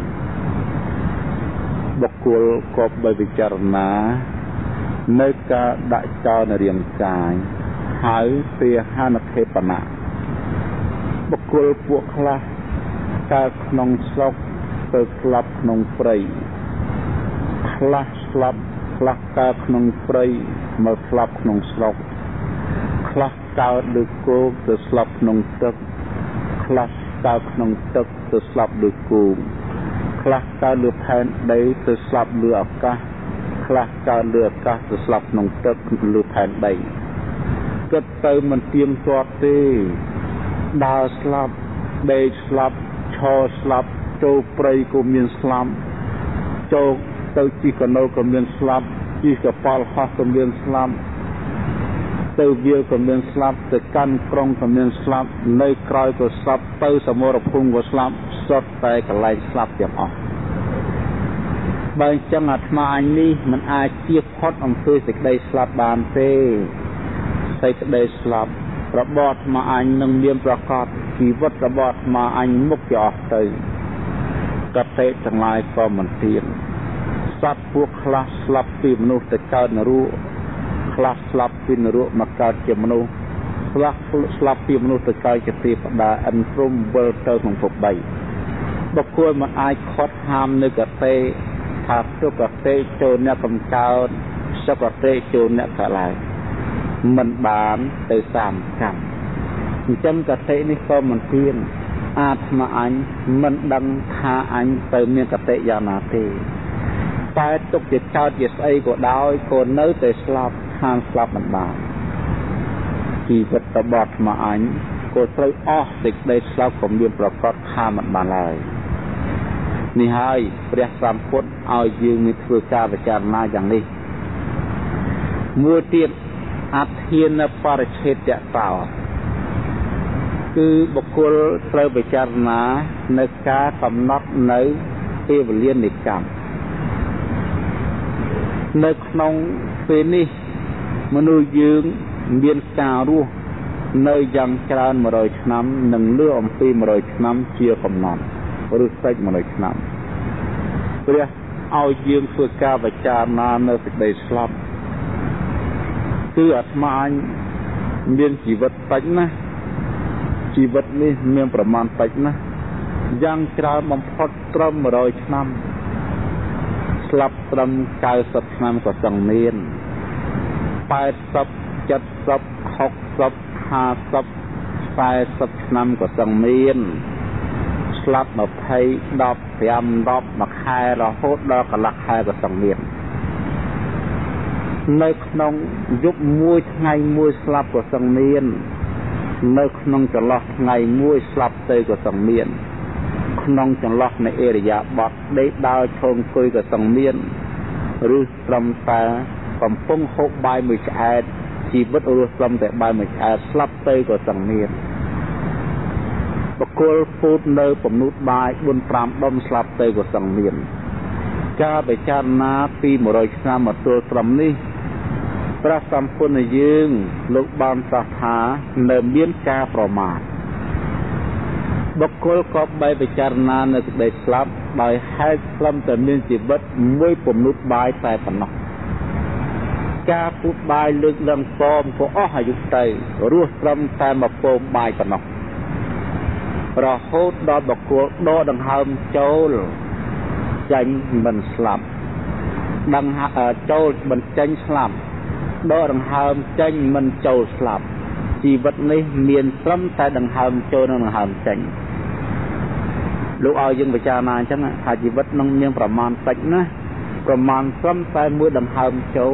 បុគ្គលក៏បីពិចារណានៅការដាក់ចោលនៅរាងកាយហើយពាហានខេបណៈបុគ្គលពួកខ្លះកើតក្នុងស្រុកទៅស្លាប់ក្នុងព្រៃខ្លះស្លាប់ខ្លះកើតក្នុងព្រៃមកស្លាប់ក្នុងស្រុកខ្លះកើតលើគោកទៅស្លាប់ក្នុងទឹកខ្លះកើតក្នុងទឹកទៅស្លាប់លើគោកខ្លះកើតលើផែនដីទៅស្លាប់លើអាកាសខ្លះកើតលើអាកាសទៅស្លាប់ក្នុងទឹកលើផែនដីគិតទៅមិនទៀងទាត់ទេដើរស្លាប់ដេកស្លាប់ឈរស្លាប់ចូលព្រៃក៏មានស្លាប់ចូលទៅជិះកណូក៏មានស្លាប់ជិះកប៉ាល់ហោះក៏មានស្លាប់ទៅវាលក៏មានស្លាប់ទៅកាន់ក្រុងក៏មានស្លាប់នៅក្រោយក៏ស្លាប់ទៅសមរភូមិក៏ស្លាប់សុទ្ធតែកន្លែងស្លាប់ទាំងអស់បើអញ្ចឹងអាត្មាអញនេះមិនអាចជៀសផុតអំពីសេចក្តីស្លាប់បានទេសេចក្តីស្លាប់របស់អាត្មាអញនឹងមានប្រកបជីវិតរបស់អាត្មាអញមុខជាអស់ទៅកតេទាំងឡាយក៏មិនទៀងសត្វពួកខ្លះស្លាប់ពីមនុស្សទៅកើតនរកខ្លះស្លាប់ពីនរកមកកើតជាមនុស្សខ្លះស្លាប់ពីមនុស្សទៅកើតជាទេវតាអិនព្រំវិលទៅក្នុងភពបីបុគ្គលមិនអាចខត់ហាមនៅកតេថាទុកតេចូលអ្នកកំកើតសុគតេចូលអ្នកកលែងមិនបានទៅតាមកម្មអញ្ចឹងកតេនេះក៏មិនទៀងអាត្មាអញមិនដឹងថាអញទៅមានកតេយ៉ាងណាទេតែទុកជាចោតជាស្អីក៏ដោយក៏នៅតែស្លាប់ខាងស្លាប់មិនបានជីវិតរបស់អាត្មាអញក៏ត្រូវអស់សេចក្តីស្លាប់ក៏មានប្រកបខាងមិនបានឡើយនេះហើយព្រះសម្ពុទ្ធឲ្យយើងមានធ្វើការពិចារណាយ៉ាងនេះមួយទៀតអធានបរិច្ឆេទតោគឺបុគ្គលត្រូវពិចារណានៅការកំណត់នៅពេលវេលានៃកម្មនៅក្នុងពេលនេះមនុស្សយើងមានការរស់នៅយ៉ាងច្រើនមួយរយឆ្នាំនិងលើអំពីមួយរយឆ្នាំជាកំណត់ឬតិចមួយរយឆ្នាំព្រះឲ្យយើងធ្វើការពិចារណានៅសេចក្តីស្លាប់គឺអាត្មាអញមានជីវិតតិចណាស់ជីវិតនេះមានប្រមាណតិចណាស់យ៉ាងច្រើនបំផុតត្រឹមមួយរយឆ្នាំស្លាប់ត្រឹមកៅសិបឆ្នាំក៏សឹងមានแปดสิบ เจ็ดสิบ หกสิบ ห้าสิบ แปดสิบឆ្នាំក៏សឹងមានស្លាប់ยี่สิบ สิบ ห้า 10 មួយខែរហូតដល់កន្លះខែក៏សឹងមាននៅក្នុងយប់មួយថ្ងៃមួយស្លាប់ក៏សឹងមាននៅក្នុងចន្លោះថ្ងៃមួយស្លាប់ទៅក៏សឹងមានក្នុងចន្លោះនៃអរិយាបថដេកដើរឈរអង្គុយក៏សឹងមានឬត្រឹមតែកំពុងហូបបាយមួយឆ្អែតជីវិតរស់ត្រឹមតែបាយមួយឆ្អែតស្លាប់ទៅក៏សឹងមានបុគ្គលពូតនៅពំនូតបាយបួន ប្រាំដុំស្លាប់ទៅក៏សឹងមានការពិចារណាពីមួយរយឆ្នាំមកទល់ត្រឹមនេះព្រះសម្ពុទ្ធយើងលោកបានត្រាស់ថានៅមានការប្រមាទបុគ្គលក៏បីពិចារណានៅសេចក្តីស្លាប់ដោយហេតុត្រឹមតែមានជីវិតមួយពំនូតបាយតែប៉ុណ្ណោះការពូតបាយលើកឡើងពំក៏អស់អាយុទៅរស់ត្រឹមតែមួយពំបាយប៉ុណ្ណោះរហូតដល់បុគ្គលដកដង្ហើមចូលចេញមិនស្លាប់ដង្ហើមចូលមិនចេញស្លាប់ដកដង្ហើមចេញមិនចូលស្លាប់ជីវិតនេះមានត្រឹមតែដង្ហើមចូលនិងដង្ហើមចេញលោកឲ្យយើងពិចារណាអញ្ចឹងថាជីវិតនឹងមានប្រមាណតិចណាស់ប្រមាណត្រឹមតែមួយដង្ហើមចូល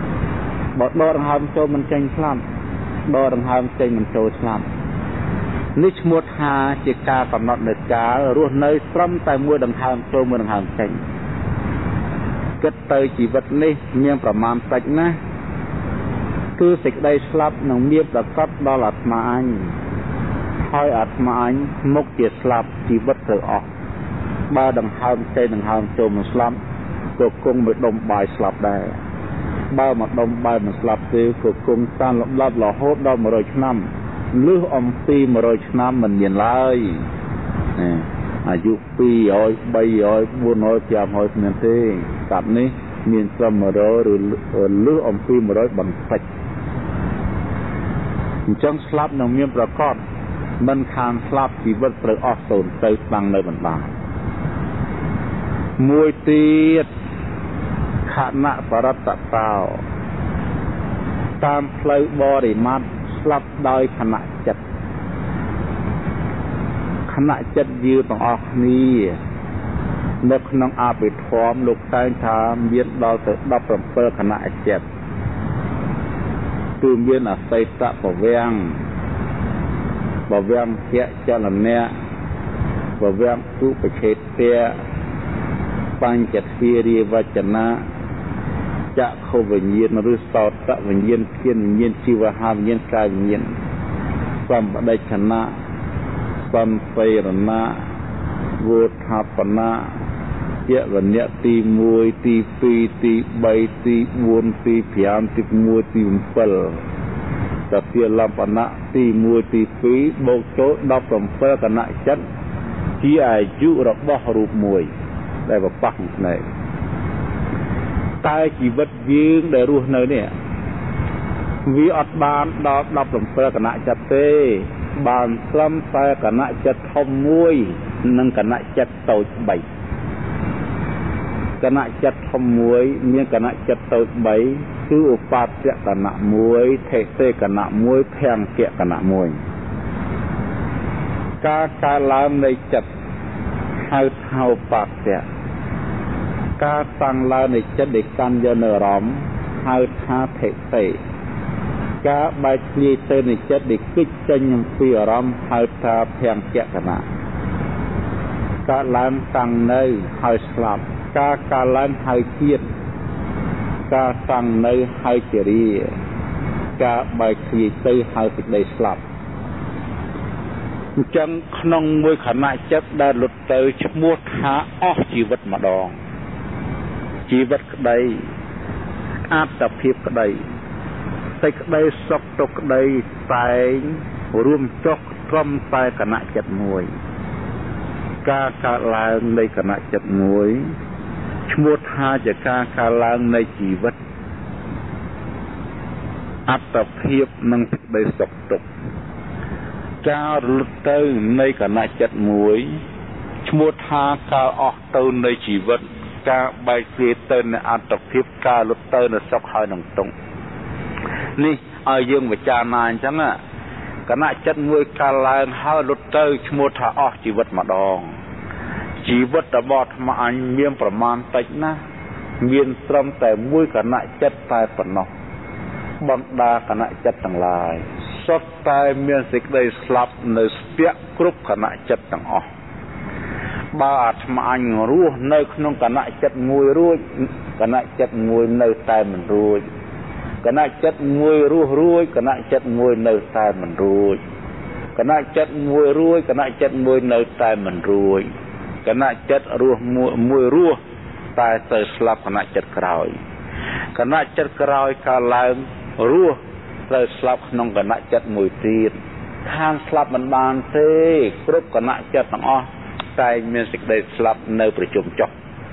បើដកដង្ហើមចូលមិនចេញស្លាប់ដកដង្ហើមចេញមិនចូលស្លាប់នេះឈ្មោះថាជាការកំណត់នៃការរស់នៅត្រឹមតែមួយដង្ហើមចូលមួយដង្ហើមចេញគិតទៅជីវិតនេះមានប្រមាណតិចណាស់គឺសេចក្តីស្លាប់នឹងមានប្រកបដល់អាត្មាអញហើយអាត្មាអញមុខជាស្លាប់ជីវិតទៅអស់បើដង្ហើមចេញដង្ហើមចូលមកស្លាប់ក៏គង់មួយដុំបាយស្លាប់ដែរបើមកដុំបាយមិនស្លាប់ទេក៏គង់តាមលំដាប់រហូតដល់một trămឆ្នាំលឺអំពីmột trămឆ្នាំមិនមានឡើយអាយុពីររយ បីរយ បួនរយ ប្រាំរយគ្មានទេកាប់នេះមានត្រឹមmột trămឬលឺអំពីmột trămបន្តិចអញ្ចឹងស្លាប់នឹងមានប្រកបមិនខានស្លាប់ជីវិតត្រូវអស់សូន្យទៅស្បាំងនៅបណ្ដាមួយទៀតខណៈបរតតោតាមផ្លូវបរិមត្តស្លាប់ដោយខណៈចិត្តខណៈចិត្តយើងទាំងអស់គ្នានៅក្នុងអភិធម្មលោកតែងថាមានដល់ទៅដប់ប្រាំខណៈចិត្តគឺមានអតីតបវាំងបវាំងភៈចលនៈបវាំងទុបច្ឆេទៈបញ្ចធារាវចនៈចក្ខុវិញ្ញាណឬសោតវិញ្ញាណធានវិញ្ញាណជីវហាវិញ្ញាណកាយវិញ្ញាណសម្បដិឆណៈសំបេរណៈវោថាបណៈជាវនៈទីមួយទីពីរទីបីទីបួនទីប្រាំទីមួយទីbảyតពាលំបណៈទីមួយទីពីរបូកចូលដប់ប្រាំគណៈចិត្តជាអាយុរបស់រូបមួយដែលបបោះភ្នែកតែជីវិតយើងដែលរស់នៅនេះវាអត់បានដល់ដប់ប្រាំគណៈចិត្តទេបានត្រឹមតែគណៈចិត្តធំមួយនិងគណៈចិត្តតូចបីគណៈចិត្តធំមួយមានគណៈចិត្តតូចបីគឺឧបបច្ចគណៈមួយថេសេគណៈមួយភង្គៈគណៈមួយការកើតឡើងនៃចិត្តហៅថាឧបបច្ចៈការតាំងឡើងនៃចិត្តដែលកាន់យកនៅអារម្មណ៍ហៅថាថេសេការបែកធ្លាយទៅនៃចិត្តដែលគិតចេញអំពីអារម្មណ៍ហៅថាភង្គៈគណៈកើតឡើងតាំងនៅហើយស្លាប់ការកើតឡើងហៅជាតិការតាំងនៅហៅជារាការបែកធ្លាយទៅហៅសេចក្តីស្លាប់អញ្ចឹងក្នុងមួយខណៈចិត្តដែលលុតទៅឈ្មោះថាអស់ជីវិតម្ដងជីវិតក្តីអត្តភាពក្តីសេចក្តីសុខទុក្ខក្តីតែងរួមចុះត្រឹមតែគណៈចិត្តមួយការកើតឡើងនៃគណៈចិត្តមួយឈ្មោះថាជាការកើតឡើងនៃជីវិតអត្តភាពនិងសេចក្តីសុខទុក្ខការរលត់ទៅនៃគណៈចិត្តមួយឈ្មោះថាការអស់ទៅនៃជីវិតការបែកធ្លាយទៅនៃអត្តភាពការលុតទៅនៃសុខហើយនឹងទុក្ខនេះឲ្យយើងពិចារណាអញ្ចឹងគណៈចិត្តមួយកើតឡើងហើយលុតទៅឈ្មោះថាអស់ជីវិតម្ដងជីវិតរបស់អាត្មាអញមានប្រមាណតិចណាស់មានត្រឹមតែមួយគណៈចិត្តតែប៉ុណ្ណោះបណ្ដាគណៈចិត្តទាំងឡាយសុទ្ធតែមានសេចក្តីស្លាប់នៅស្ពាក់គ្រប់គណៈចិត្តទាំងអស់បើអាត្មាអញរស់នៅក្នុងគណៈចិត្តមួយរួចគណៈចិត្តមួយនៅតែមិនរួចគណៈចិត្តមួយរស់រួចគណៈចិត្តមួយនៅតែមិនរួចគណៈចិត្តមួយរួចគណៈចិត្តមួយនៅតែមិនរួចគណៈចិត្តរស់មួយមួយរស់តែទៅស្លាប់គណៈចិត្តក្រោយគណៈចិត្តក្រោយកើតឡើងរស់ត្រូវស្លាប់ក្នុងគណៈចិត្តមួយទៀតខាងស្លាប់មិនបានទេគ្រប់គណៈចិត្តទាំងអស់តែមានសេចក្តីស្លាប់នៅប្រជុំចុះ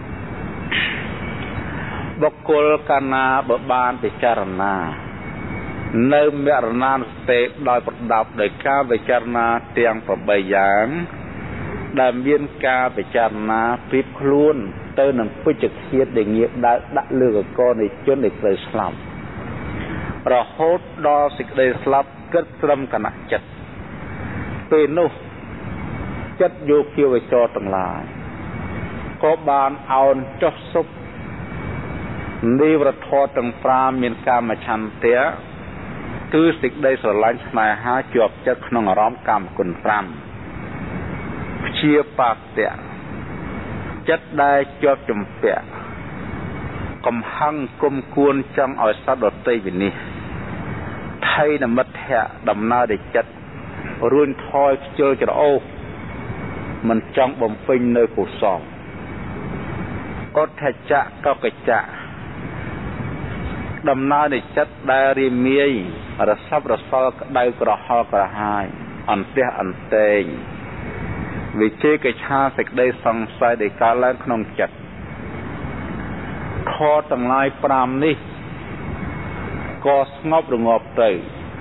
បុគ្គលកាលណាបើបានពិចារណានៅមរណានុសតិដោយប្រដាប់ដោយការពិចារណាទាំងប្រាំបីយ៉ាងដែលមានការពិចារណាពីខ្លួនទៅនឹងពេជ្ជឃាតដែលងាកដើរដាក់លើកកនៃជនដែលត្រូវស្លាប់រហូតដល់សេចក្តីស្លាប់គិតត្រឹមគណៈចិត្តពេលនោះចិត្តយោគិវចរទាំងឡាយក៏បានអោនចុះសុបនិវរធម៌ទាំងប្រាំមានកាមឆន្ទៈគឺសេចក្តីស្រឡាញ់ស្នេហាជាប់ចិត្តក្នុងអារម្មណ៍កម្មគុណប្រាំព្យាបាទៈចិត្តដែលជាប់ជំពាក់កំហឹងគុំគួនចង់ឲ្យសត្វដទៃវិនិច្ឆ័យថៃនិមិត្តៈដំណើរនៃចិត្តរួញថយខ្ជិលច្រអូសមិនចង់បំពេញនៅកុសលអដ្ឋចៈកកចៈដំណើរនៃចិត្តដែលរាមាយរស័ព្ទរសល់ក្តៅក្រហល់ក្រហាយអន្ទះអន្ទែងវិជេកឆាសេចក្តីសង្ស័យដែលកើតឡើងក្នុងចិត្តខទាំងឡាយប្រាំនេះក៏ស្ងប់រងាប់ទៅ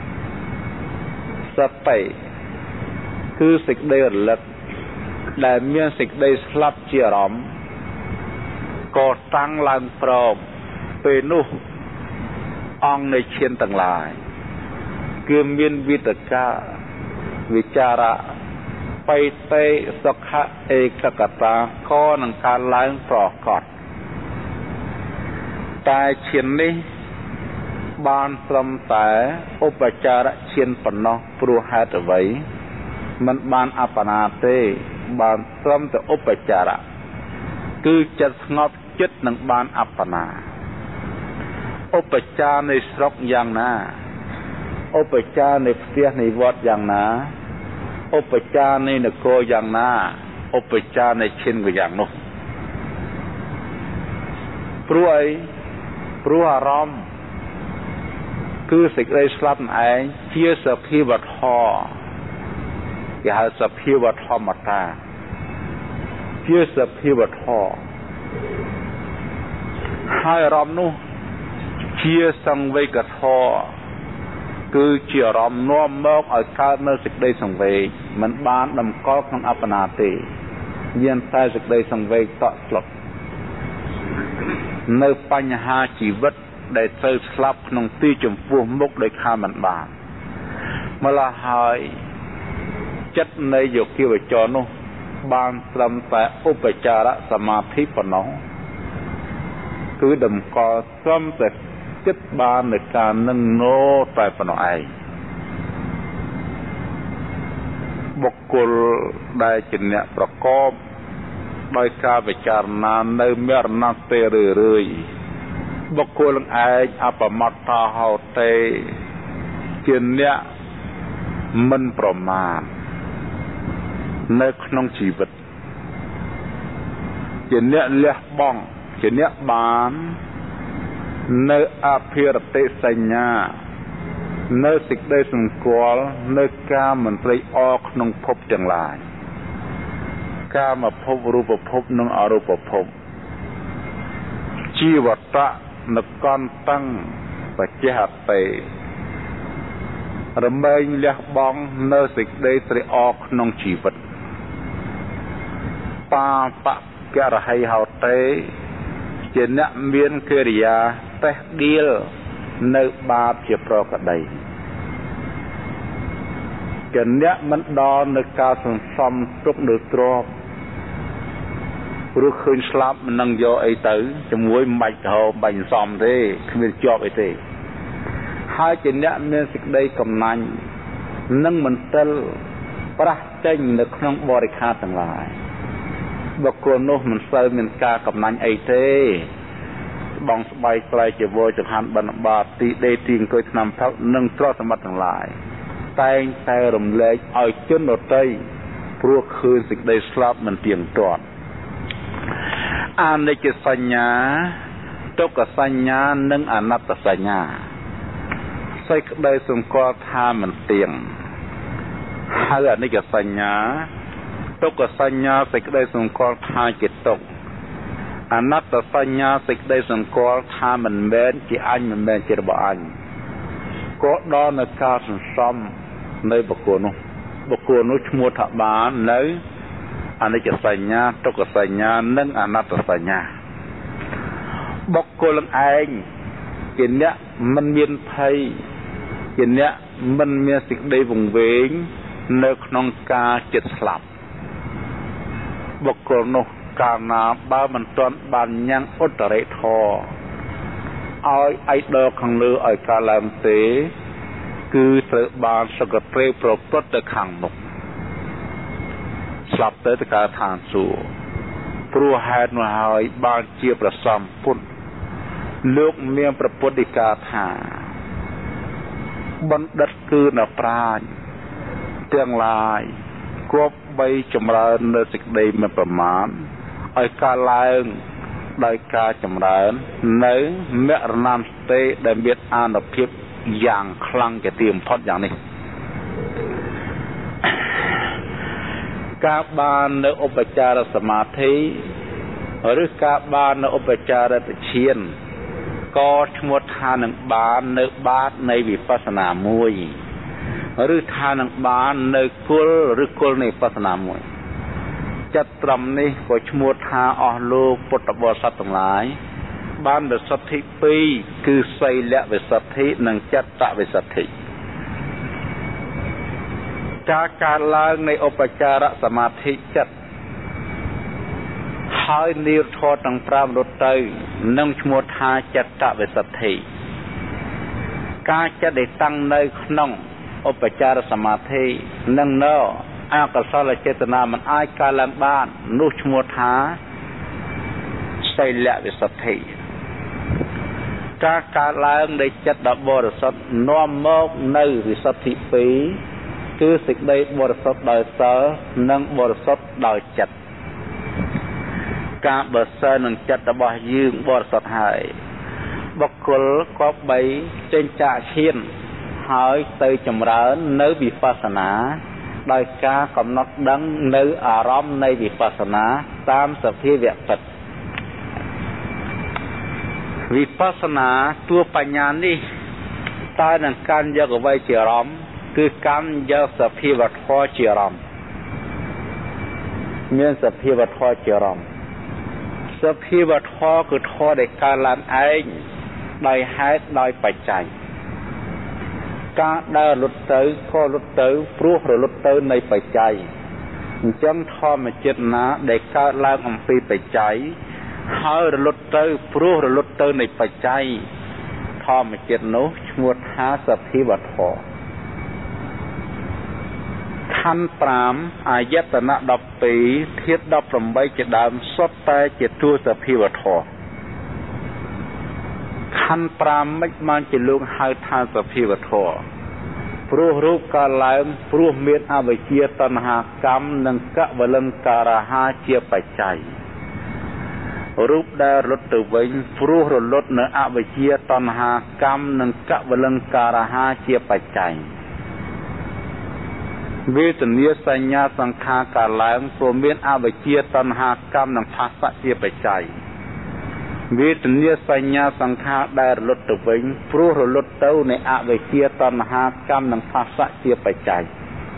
សតិគឺសេចក្តីរលឹកដែលមានសេចក្តីស្លាប់ជាអារម្មណ៍ក៏តាំងឡើងព្រមពេលនោះអង្គនៃឈានទាំងឡាយគឺមានវិតកាវិចារៈបៃតេសុខៈឯកកតាក៏នឹងកើតឡើងប្រកបតែឈាននេះបានត្រឹមតែឧបចារឈានប៉ុណ្ណោះព្រោះហេតុអ្វីមិនបានអបណាទេបានត្រឹមតែឧបចារគឺចិត្តស្ងប់ចិត្តនឹងបានអបណាឧបចារនៃស្រុកយ៉ាងណាឧបចារនៃផ្ទះនៃវត្តយ៉ាងណាឧបចារនៃនគរយ៉ាងណាឧបចារនៃឈានក៏យ៉ាងនោះព្រោះអីព្រោះអារម្មណ៍គឺសេចក្តីស្លាប់ឯងជាសភាវធម៌គេហៅសភាវធម្មតាជាសភាវធម៌ហើយអារម្មណ៍នោះជាសង្វេគធម៌គឺជាអារម្មណ៍នាំមកឲ្យកើតនៅសេចក្តីសង្វេគមិនបានតម្កល់ក្នុងអបណាទេមានតែសេចក្តីសង្វេគតក់ស្លុតនៅបញ្ហាជីវិតដែលត្រូវស្លាប់ក្នុងទីចំពោះមុខដោយខាមិនបានម្ល៉េះហើយចិត្តនៃយោគិវចរនោះបានត្រឹមតែឧបចារសមាធិប៉ុណ្ណោះគឺតម្កល់ត្រឹមតែគិតបានในការនឹងណោតែប៉ុណ្ណោះឯងបុគ្គលដែលជាអ្នកប្រកបដោយការពិចារណានៅមរណទេរឿយៗបុគ្គលនឹងឯងអបមត្តាហោតេជាអ្នកមិនប្រមាទនៅក្នុងជីវិតជាអ្នកលះបង់ជាអ្នកបាននៅអភិរតិសញ្ញានៅសេចក្តីសង្កល់នៅការមន្ត្រីអក្នុងភពទាំងឡាយកាមភពរូបភពនិងអរូបភពជីវតៈនកន្តੰបច្ចេហតេរមែងលះបង់នៅសេចក្តីត្រេកអរក្នុងជីវិតបាបករហីហោតេជាអ្នកមានកិរិយាតេះដៀលនៅបាបជាប្រក្តីជាអ្នកមិនដល់នៅការសន្សំទុកនៅទ្រព្យព្រោះឃើញស្លាប់មិននឹងយកអីទៅជាមួយមិនបាច់ទៅបាញ់សំទេគ្មានជាប់អីទេហើយជាអ្នកមានសេចក្តីកំណាញ់នឹងមន្ទិលប្រះចេញនៅក្នុងបរិខារទាំងឡាយបុគ្គលនោះមិនសូវមានការកំណាញ់អីទេបងស្បែកខ្លាយជាវរចង្ហាន់បិណ្ឌបាតទីដេកទីអង្គុយឆ្នាំផឹកនិងទ្រព្យសម្បត្តិទាំងឡាយតែងតែរំលែកឲ្យជនដទៃព្រោះឃើញសេចក្តីស្លាប់មិនទៀងទាត់អនិច្ចសញ្ញាទុក្ខសញ្ញានិងអនត្តសញ្ញាសេចក្តីសង្កល់ថាមិនទៀងហើយអនិច្ចសញ្ញាទុក្ខសញ្ញាសេចក្តីសង្កល់ថាជាទុក្ខអនត្តសញ្ញាសេចក្តីសង្កល់ថាមិនមែនជាអញមិនមែនជារបស់អញក៏ដល់នៅការសន្សំនៅបុគ្គលនោះបុគ្គលនោះឈ្មោះថាបាននៅអនិច្ចសញ្ញាទុក្ខសញ្ញានិងអនត្តសញ្ញាបុគ្គលនឹងឯងជាអ្នកមិនមានភ័យជាអ្នកមិនមានសេចក្តីវង្វេងនៅក្នុងការចិត្តស្លាប់បុគ្គលនោះកាលណាបើមិនទាន់បានញ៉ាំងឧត្តរិធម៌ឲ្យឯកដលខាងលើឲ្យកើតឡើងទេគឺត្រូវបានសកត្រេប្រព្រឹត្តទៅខាងមុខស្លាប់ទៅទៅកើតឋានសួគ៌ព្រោះហេតុនោះហើយបានជាព្រះសម្ពុទ្ធលោកមានប្រពុតិកាថាបណ្ឌិតគឺអ្នកប្រាជ្ញទាំងឡាយគប្បីចម្រើននៅសេចក្តីមិនប្រមាទឲ្យកើតឡើងដោយការចម្រើននៅមរណន្តិដែលមានអានុភាពយ៉ាងខ្លាំងជាទីបំផុតយ៉ាងនេះការបាននៅឧបចារសមាធិឬការបាននៅឧបចារតឈានក៏ឈ្មោះថានឹងបាននៅបាតនៃវិបស្សនាមួយឬថានឹងបាននៅគុលឬគុលនៃវិបស្សនាមួយចិត្តត្រឹមនេះក៏ឈ្មោះថាអស់លោកពុទ្ធបរិស័ទទាំងឡាយបានវិសុទ្ធិពីរគឺសីលវិសុទ្ធិនិងចិត្តវិសុទ្ធិការកើតឡើងនៃឧបចារសមាធិចិត្តហើយនិរធរទាំងប្រាំរត់ទៅនឹងឈ្មោះថាចិត្តវិសុទ្ធិការចិត្តដែលតាំងនៅក្នុងឧបចារសមាធិនឹងនៅអកុសលចេតនាមិនអាចកើតឡើងបាននោះឈ្មោះថាសីលវិសុទ្ធិការកើតឡើងនៃចិត្តដ៏បរិសុទ្ធនាំមកនៅវិសុទ្ធិពីរគឺសេចក្តីបរិសុទ្ធដោយសិលនិងបរិសុទ្ធដោយចិត្តការបរិសុទ្ធនឹងចិត្តរបស់យើងបរិសុទ្ធហើយបុគ្គលក៏បីចេញចាកឈានហើយទៅចម្រើននៅវិបស្សនាដោយការកំណត់ដឹងនៅអារម្មណ៍នៃវិបស្សនាតាមសភាវៈពិតវិបស្សនាតួបញ្ញានេះតើនឹងកាន់យកអ្វីជាអារម្មណ៍គឺកាន់យកសភាវធម៌ជាអារម្មណ៍មានសភាវធម៌ជាអារម្មណ៍សភាវធម៌គឺធម៌ដែលកើតឡើងឯងដោយហេតុដោយបច្ច័យការដើររលត់ទៅក៏រលត់ទៅព្រោះរលត់ទៅនៃបច្ច័យអញ្ចឹងធម្មជាតិណាដែលកើតឡើងអំពីបច្ច័យហើយរលត់ទៅព្រោះរលត់ទៅនៃបច្ច័យធម្មជាតិនោះឈ្មោះថាសភាវធម៌ខណ្ឌប្រាំអាយតនៈដប់ពីរធាតុដប់ប្រាំបីជាដើមសុទ្ធតែជាតួសភាវធម៌ខណ្ឌប្រាំមិនបានជាលោកហៅថាសភាវធម៌ព្រោះរូបកើតឡើងព្រោះមានអវិជ្ជាតណ្ហាកម្មនិងកវលង្ការហាជាបច្ច័យរូបដែលរលត់ទៅវិញព្រោះរលត់នៅអវិជ្ជាតណ្ហាកម្មនិងកវលង្ការហាជាបច្ច័យវេទនាសញ្ញាសង្ខារកើតឡើងព្រោះមានអវិជ្ជាតណ្ហាកម្មនិងផាសៈជាបច្ច័យវេទនាសញ្ញាសង្ខារដែលរលត់ទៅវិញព្រោះរលត់ទៅនៃអវិជ្ជាតណ្ហាកម្មនិងផាសៈជាបច្ច័យ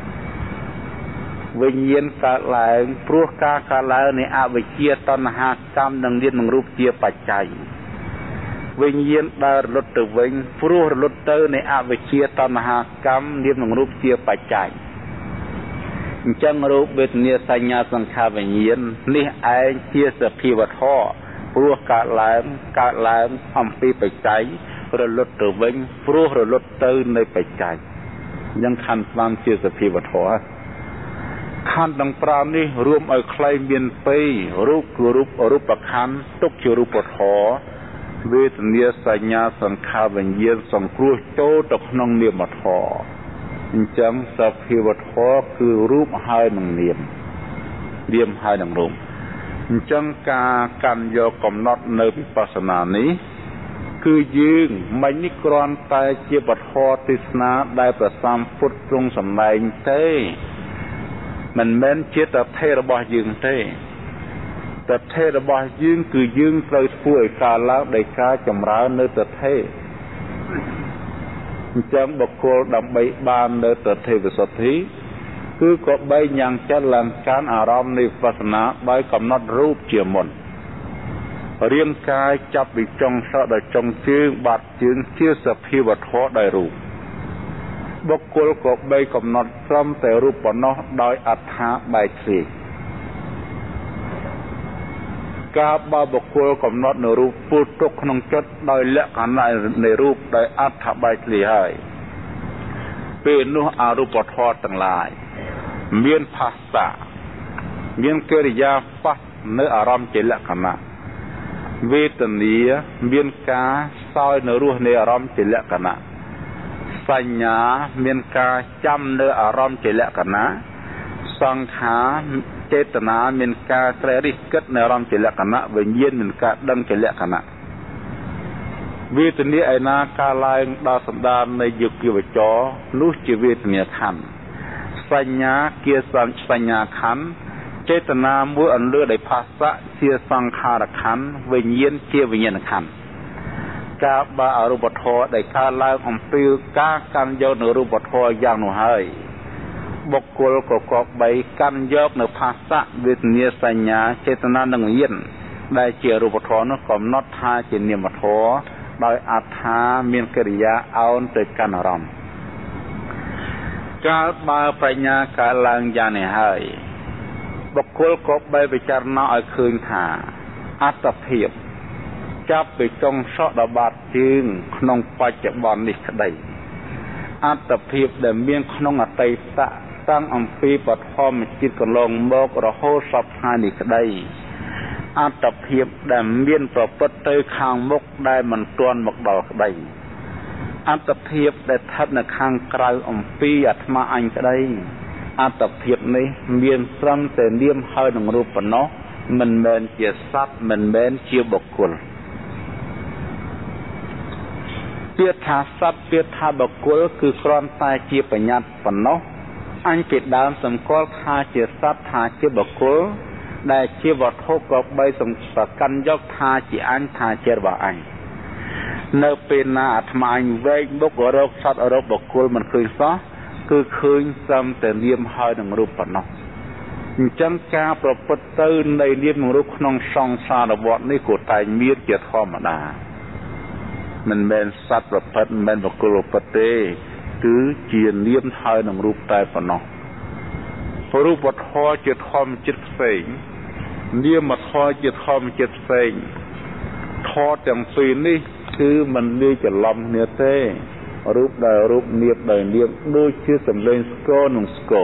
វិញ្ញាណកើតឡើងព្រោះការកើតឡើងនៃអវិជ្ជាតណ្ហាកម្មនិងនាមនិងរូបជាបច្ច័យវិញ្ញាណដែលរលត់ទៅវិញព្រោះរលត់ទៅនៃអវិជ្ជាតណ្ហាកម្មនាមនិងរូបជាបច្ច័យអញ្ចឹងរូបវេទនាសញ្ញាសង្ខារវិញ្ញាណនេះឯងជាសភាវធម៌ព្រោះកើតឡើងកើតឡើងអំពីបច្ច័យរលត់ទៅវិញព្រោះរលត់ទៅនៃបច្ច័យអញ្ចឹងខណ្ឌប្រាំជាសភាវធម៌ខណ្ឌទាំងប្រាំនេះរួមឲ្យខ្លីមានពីររូបគឺរូបរូបខណ្ឌទុកជារូបធម៌វេទនាសញ្ញាសង្ខារវិញ្ញាណសង្គ្រោះចូលទៅក្នុងនាមធម៌អញ្ចឹងសភាវធម៌គឺរូបហើយនឹងនាមនាមហើយនឹងរូបអញ្ចឹងការកាន់យកកំណត់នៅវិបស្សនានេះគឺយើងមិននេះគ្រាន់តែជាពធទេសនាដែលព្រះសម្ពុទ្ធទ្រង់សម្ដែងទេមិនមែនជាតថេរបស់យើងទេតថេរបស់យើងគឺយើងត្រូវធ្វើឲ្យកើតឡើងដោយការចម្រើននៅតថេអញ្ចឹងបុគ្គលដើម្បីបាននៅតថេវិសុទ្ធិគឺក៏បីញ៉ាំងចិត្តឡើងកាន់អារម្មណ៍នៃវិបស្សនាដោយកំណត់រូបជាមុនរាងកាយចាប់ពីចុងសក់ដល់ចុងជើងបាត់ជើងជាសភាវធម៌ដោយរូបបុគ្គលក៏បីកំណត់ត្រឹមតែរូបប៉ុណ្ណោះដោយអត្ថាបែកធ្លាយការបើបុគ្គលកំណត់នៅរូបពុទ្ធទុកក្នុងចិត្តដោយលក្ខណៈនៃរូបដោយអត្ថាបែកធ្លាយហើយពេលនោះអរូបធម៌ទាំងឡាយមានភាសាមានកិរិយាបថនៅអារម្មណ៍ជាលក្ខណៈវេទនាមានការសោយនៅរសនៃអារម្មណ៍ជាលក្ខណៈសញ្ញាមានការចាំនៅអារម្មណ៍ជាលក្ខណៈសង្ខារចេតនាមានការត្រេះរិះគិតនៅអារម្មណ៍ជាលក្ខណៈវិញ្ញាណមានការដឹងជាលក្ខណៈវេទនាឯណាការឡើងដល់សម្ដាននៃយុគវចរនោះជាវេទនាខណ្ឌសញ្ញាជាសញ្ញាខណ្ឌចេតនាមួយអន្លើដោយភាសាជាសង្ខារខណ្ឌវិញ្ញាណជាវិញ្ញាណខណ្ឌការបាអរូបធម៌ដែលកើតឡើងអំពីការកាន់យកនៅរូបធម៌យ៉ាងនោះហើយបុគ្គលក៏គប្បីកាន់យកនៅភាសាវេទនាសញ្ញាចេតនានិងវិញ្ញាណដែលជារូបធម៌នោះកំណត់ថាជានាមធម៌ដោយអត្ថាមានកិរិយាអោនទៅកាន់អារម្មណ៍កាលបើបញ្ញាកើតឡើងយ៉ាងនេះហើយបុគ្គលក៏បីពិចារណាឲ្យឃើញថាអត្តភាពចាប់ពីចុងសក់ដល់បាតជើងក្នុងបច្ចុប្បន្ននេះក្តីអត្តភាពដែលមានក្នុងអតីតតាំងអំពីបឋមជាតិកន្លងមករហូតសពថ្ងៃនេះក្តីអត្តភាពដែលមានប្រព្រឹត្តទៅខាងមុខដែលមិនទាន់មកដល់ក្តីអត្តភាពដែលស្ថិតនៅខាងក្រៅអំពីអាត្មាអញក្តីអត្តភាពនេះមានត្រឹមតែនាមហើយនឹងរូបប៉ុណ្ណោះមិនមែនជាសត្វមិនមែនជាបុគ្គលពាក្យថាសត្វពាក្យថាបុគ្គលគឺគ្រាន់តែជាបញ្ញត្តិប៉ុណ្ណោះអញពីដើមសម្គាល់ថាជាសត្វថាជាបុគ្គលដែលជាវត្ថុក៏បីសំកាន់យកថាជាអញថាជារបស់អញនៅពេលណាអាត្មាអញវែកមុខរកសត្វរកបុគ្គលមិនឃើញសោះគឺឃើញត្រឹមតែនាមហើយនឹងរូបប៉ុណ្ណោះអញ្ចឹងការប្រព្រឹត្តទៅនៃនាមនឹងរូបក្នុងសង្សារវដ្តនេះក៏តែមានជាធម្មតាមិនមែនសត្វប្រព្រឹត្តមិនមែនបុគ្គលប្រព្រឹត្តទេគឺជានាមហើយនឹងរូបតែប៉ុណ្ណោះរូបធម៌ជាធម្មជាតិផ្សេងនាមធម៌ជាធម្មជាតិផ្សេងធម៌ទាំងពីរនេះគឺមិនលាយច្រឡំគ្នាទេរូបដែលរូបនាមដែលនាមដូចជាសម្លេងស្គរនិងស្គរ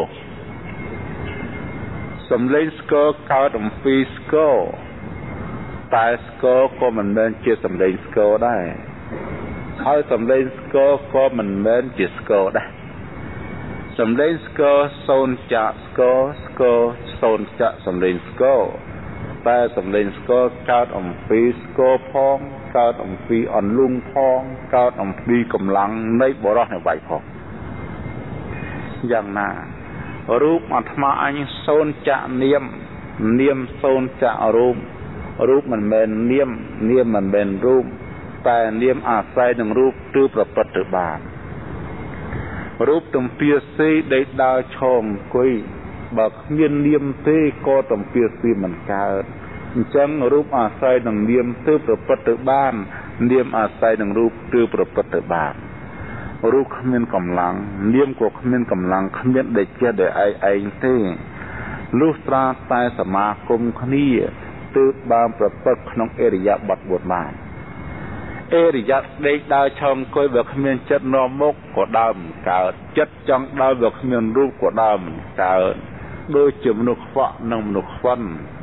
សម្លេងស្គរកើតអំពីស្គរតែស្គរក៏មិនមែនជាសម្លេងស្គរដែរហើយសម្លេងស្គរក៏មិនមែនជាស្គរដែរសម្លេងស្គរសូនចាក់ស្គរស្គរសូនចាក់សម្លេងស្គរតែសម្លេងស្គរកើតអំពីស្គរផងកើតអំពីអន្លង់ផងកើតអំពីកម្លាំងនៃបរោះនៃវាយផងយ៉ាងណារូបអាត្មាអញសូនចាក់នាមនាមសូនចាក់រូបរូបមិនមែននាមនាមមិនមែនរូបតែនាមអាស្រ័យនឹងរូបគឺប្រព្រឹត្តទៅបានរូបទំពាស៊ីដេកដើរឈរអង្គុយបើគ្មាននាមទេក៏ទំពាស៊ីមិនកើតអញ្ចឹងរូបអាស្រ័យនឹងនាមទើបប្រព្រឹត្តទៅបាននាមអាស្រ័យនឹងរូបទើបប្រព្រឹត្តទៅបានរូបគ្មានកម្លាំងនាមក៏គ្មានកម្លាំងគ្មានដេកចេះដោយឯងឯងទេលុះត្រាតែសមាគមគ្នាទើបបានប្រព្រឹត្តក្នុងអរិយាបថបួនបានអរិយាដេកដើរឈរអង្គុយបើគ្មានចិត្តនាំមុខក៏ដើរមិនកើតចិត្តចង់ដើរបើគ្មានរូបក៏ដើរមិនកើតដូចជាមនុស្សខ្វក់និងមនុស្សខ្វិន